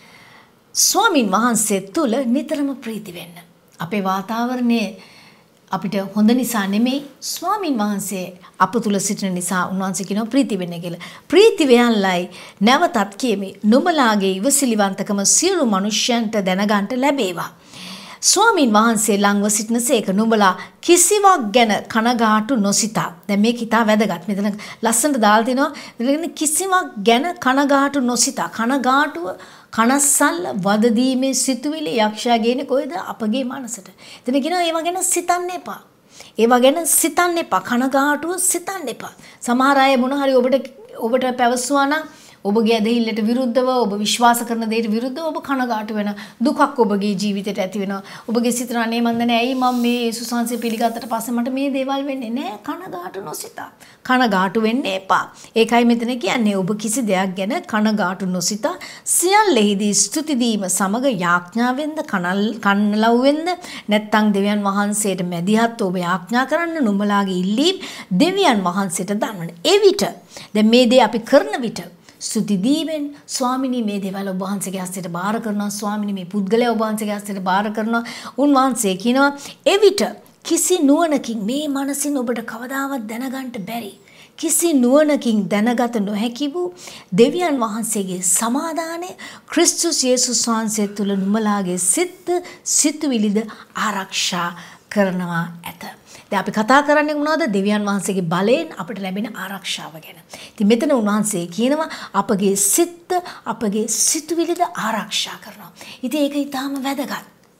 ස්වාමින් වහන්සේ තුල නිතරම ප්‍රීති වෙන්න. අපේ වාතාවරණය අපිට හොඳ නිසා නෙමෙයි ස්වාමින් වහන්සේ අප තුල සිටින නිසා උන්වහන්සේ කියනවා ප්‍රීති වෙන්න කියලා. ප්‍රීති වෙයන්ලයි නැවතත් කියමි. නුඹලාගේ ඉවසිලිවන්තකම සියලු මනුෂ්‍යයන්ට දැනගන්න ලැබේවා. ස්වාමින් වහන්සේ ළඟව සිටිනසේක නුඹලා කිසිවක් ගැන කනගාටු නොසිතා. දැන් මේක ඉතා වැදගත්. මෙතන ලස්සනට දාලා තිනවා. මෙතන කිසිවක් ගැන කනගාටු නොසිතා. කනගාටුව කනස්සල්ල වද දීමේ සිතුවිලි යක්ෂයා ගේන්නේ කොහෙද? අපගේ මනසට. එතන කියනවා ඒව ගැන සිතන්න එපා. ඒව ගැන සිතන්න එපා. කනගාටුව සිතන්න එපා. සමහර අය මොන හරි ඔබට ඔබට පැවසුවා නම් ඔබගේ ඇදහිල්ලට විරුද්ධව ඔබ විශ්වාස කරන දෙයට විරුද්ධව ඔබ කනගාටු වෙන දුකක් ඔබගේ ජීවිතයට ඇති වෙනවා. ඔබගේ සිතන අනේ මන් දන්නේ ඇයි මම මේ යේසුස් වහන්සේ පිළිගත්තට පස්සේ මට මේ දේවල් වෙන්නේ නැහැ. කනගාටු නොසිතා. කනගාටු වෙන්න එපා. ඒකයි මෙතන කියන්නේ ඔබ කිසි දෙයක් ගැන කනගාටු නොසිතා සියල්ලෙහිදී ස්තුති දීම සමග යාඥාවෙන්ද කන්නලව්වෙන්ද නැත්නම් දෙවියන් වහන්සේට මැදිහත් ඔබ යාඥා කරන්න නුඹලාගේ ඉල්ලීම් දෙවියන් වහන්සේට දන්වන්න. ඒ විට දැන් මේ දේ අපි කරන විට ස්තුති දීමෙන් ස්වාමිනී මේ දේවල් ඔබ වහන්සේගේ හස්තයට බාර කරනවා. ස්වාමිනී මේ පුද්ගලයා ඔබ වහන්සේගේ හස්තයට බාර කරනවා. උන්වහන්සේ කියනවා එවිට කිසි නුවණකින් මේ මනසින් ඔබට කවදාවත් දැනගන්න බැරි කිසි නුවණකින් දැනගත නොහැකි වූ දෙවියන් වහන්සේගේ සමාදානය ක්‍රිස්තුස් යේසුස් වහන්සේ තුල නුඹලාගේ සිත් සිතුවිලිද ආරක්ෂා කරනවා ඇත. දැන් අපි කතා කරන්නේ මොනවද? දෙවියන් වහන්සේගේ බලයෙන් අපට ලැබෙන ආරක්ෂාව ගැන. ඉතින් මෙතන උන්වහන්සේ කියනවා අපගේ සිත් අපගේ සිතුවිලිද ආරක්ෂා කරනවා. ඉතින් ඒක ඊටාම වැදගත්.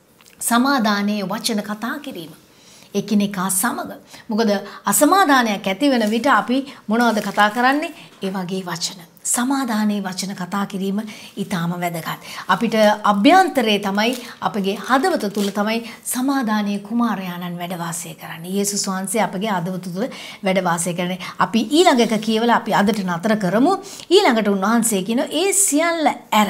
සමාදානයේ වචන කතා කිරීම. එකිනෙකා සමග. මොකද අසමාදානයක් ඇති වෙන විට අපි මොනවද කතා කරන්නේ? ඒ වගේ වචන. සමාදානයේ වචන කතා කිරීම ඊටාම වැදගත්. අපිට අභ්‍යන්තරයේ තමයි අපගේ හදවත තුල තමයි සමාදානයේ කුමාරයාණන් වැඩ වාසය කරන්නේ. යේසුස් වහන්සේ අපගේ හදවත තුල වැඩ වාසය කරන්නේ. අපි ඊළඟ එක කියවලා අපි අදට නතර කරමු. ඊළඟට උන්වහන්සේ කියනවා ඒ සියල්ල ඇර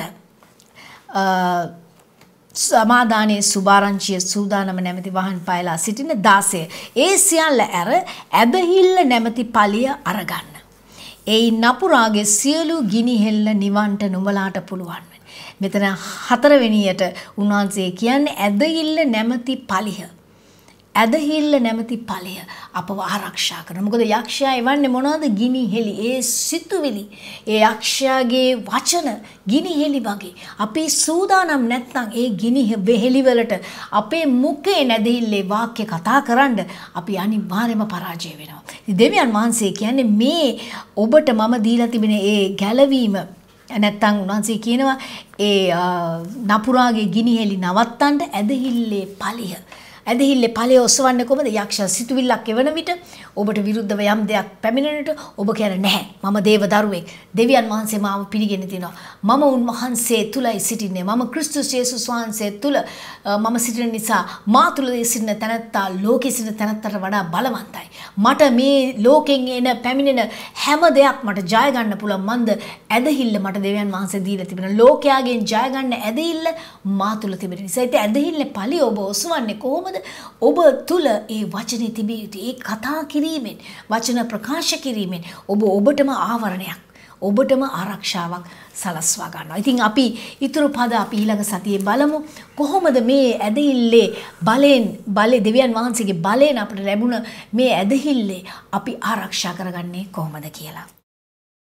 සමාදානයේ සුභාරංචිය සූදානම නැමැති වහන් පයලා සිටින දාසය. ඒ සියල්ල ඇර ඇදහිල්ල නැමැති පලිය අරගන්න. ඒ නපුරාගේ සියලු ගිනිහෙල්ල නිවන්ට නුඹලාට පුළුවන්. මෙතන හතරවෙනියට උන්වහන්සේ කියන්නේ ඇදහිල්ල නැමැති පලිය. ඇදහිල්ල නැමැති පලිය අපව ආරක්ෂා කරන. මොකද යක්ෂයා එවන්නේ මොනවද? ගිනිහෙලි. ඒ සිතුවිලි, ඒ යක්ෂයාගේ වචන ගිනිහෙලි වගේ. අපි සූදානම් නැත්නම් ඒ ගිනිහෙලි වලට අපේ මුඛේ නැදහිල්ලේ වාක්‍ය කතා කරන්න අපි අනිවාර්යයෙන්ම පරාජය වෙනවා. දෙවියන් වහන්සේ කියන්නේ මේ ඔබට මම දීලා තිබෙන ඒ ගැලවීම නැත්තම් උන්වහන්සේ කියනවා ඒ නපුරාගේ ගිනිහෙලි නවත්තන්න ඇදහිල්ලේ පලිය. ඇදහිල්ලේ ඵලය ඔසවන්නේ කොහොමද? යක්ෂ සිතුවිල්ලක් එවන විට ඔබට විරුද්ධව යම් දෙයක් පැමිණෙනට ඔබ කියන්නේ නැහැ. මම දේව දරුවෙක්. දෙවියන් වහන්සේ මාව පිළිගෙන තිනවා. මම උන්වහන්සේ තුලයි සිටින්නේ. මම ක්‍රිස්තුස් යේසුස් වහන්සේ තුල මම සිටින නිසා මා තුල සිටින තැනැත්තා ලෝකේ සිටින තැනැත්තට වඩා බලවන්තයි. මට මේ ලෝකෙන් එන පැමිණෙන හැම දෙයක් මට ජය ගන්න පුළුවන්. මන්ද ඇදහිල්ල මට දෙවියන් වහන්සේ දීලා තිබෙන ලෝකයාගෙන් ජය ගන්න ඇදහිල්ල මා තුල තිබෙන නිසා. ඒ ඇදහිල්ලේ ඵලය ඔබ ඔසවන්නේ කොහොමද? ඔබ තුල ඒ වචනේ තිබිය යුතු. ඒ කතා කිරීමෙන්, වචන ප්‍රකාශ කිරීමෙන් ඔබ ඔබටම ආවරණයක්, ඔබටම ආරක්ෂාවක් සලස්වා ගන්නවා. ඉතින් අපි ඊතුරු පද අපි ඊළඟ සතියේ බලමු. කොහොමද මේ ඇදහිල්ලේ බලෙන් බලේ දෙවියන් වහන්සේගේ බලෙන් අපිට ලැබුණ මේ ඇදහිල්ලේ අපි ආරක්ෂා කරගන්නේ කොහොමද කියලා.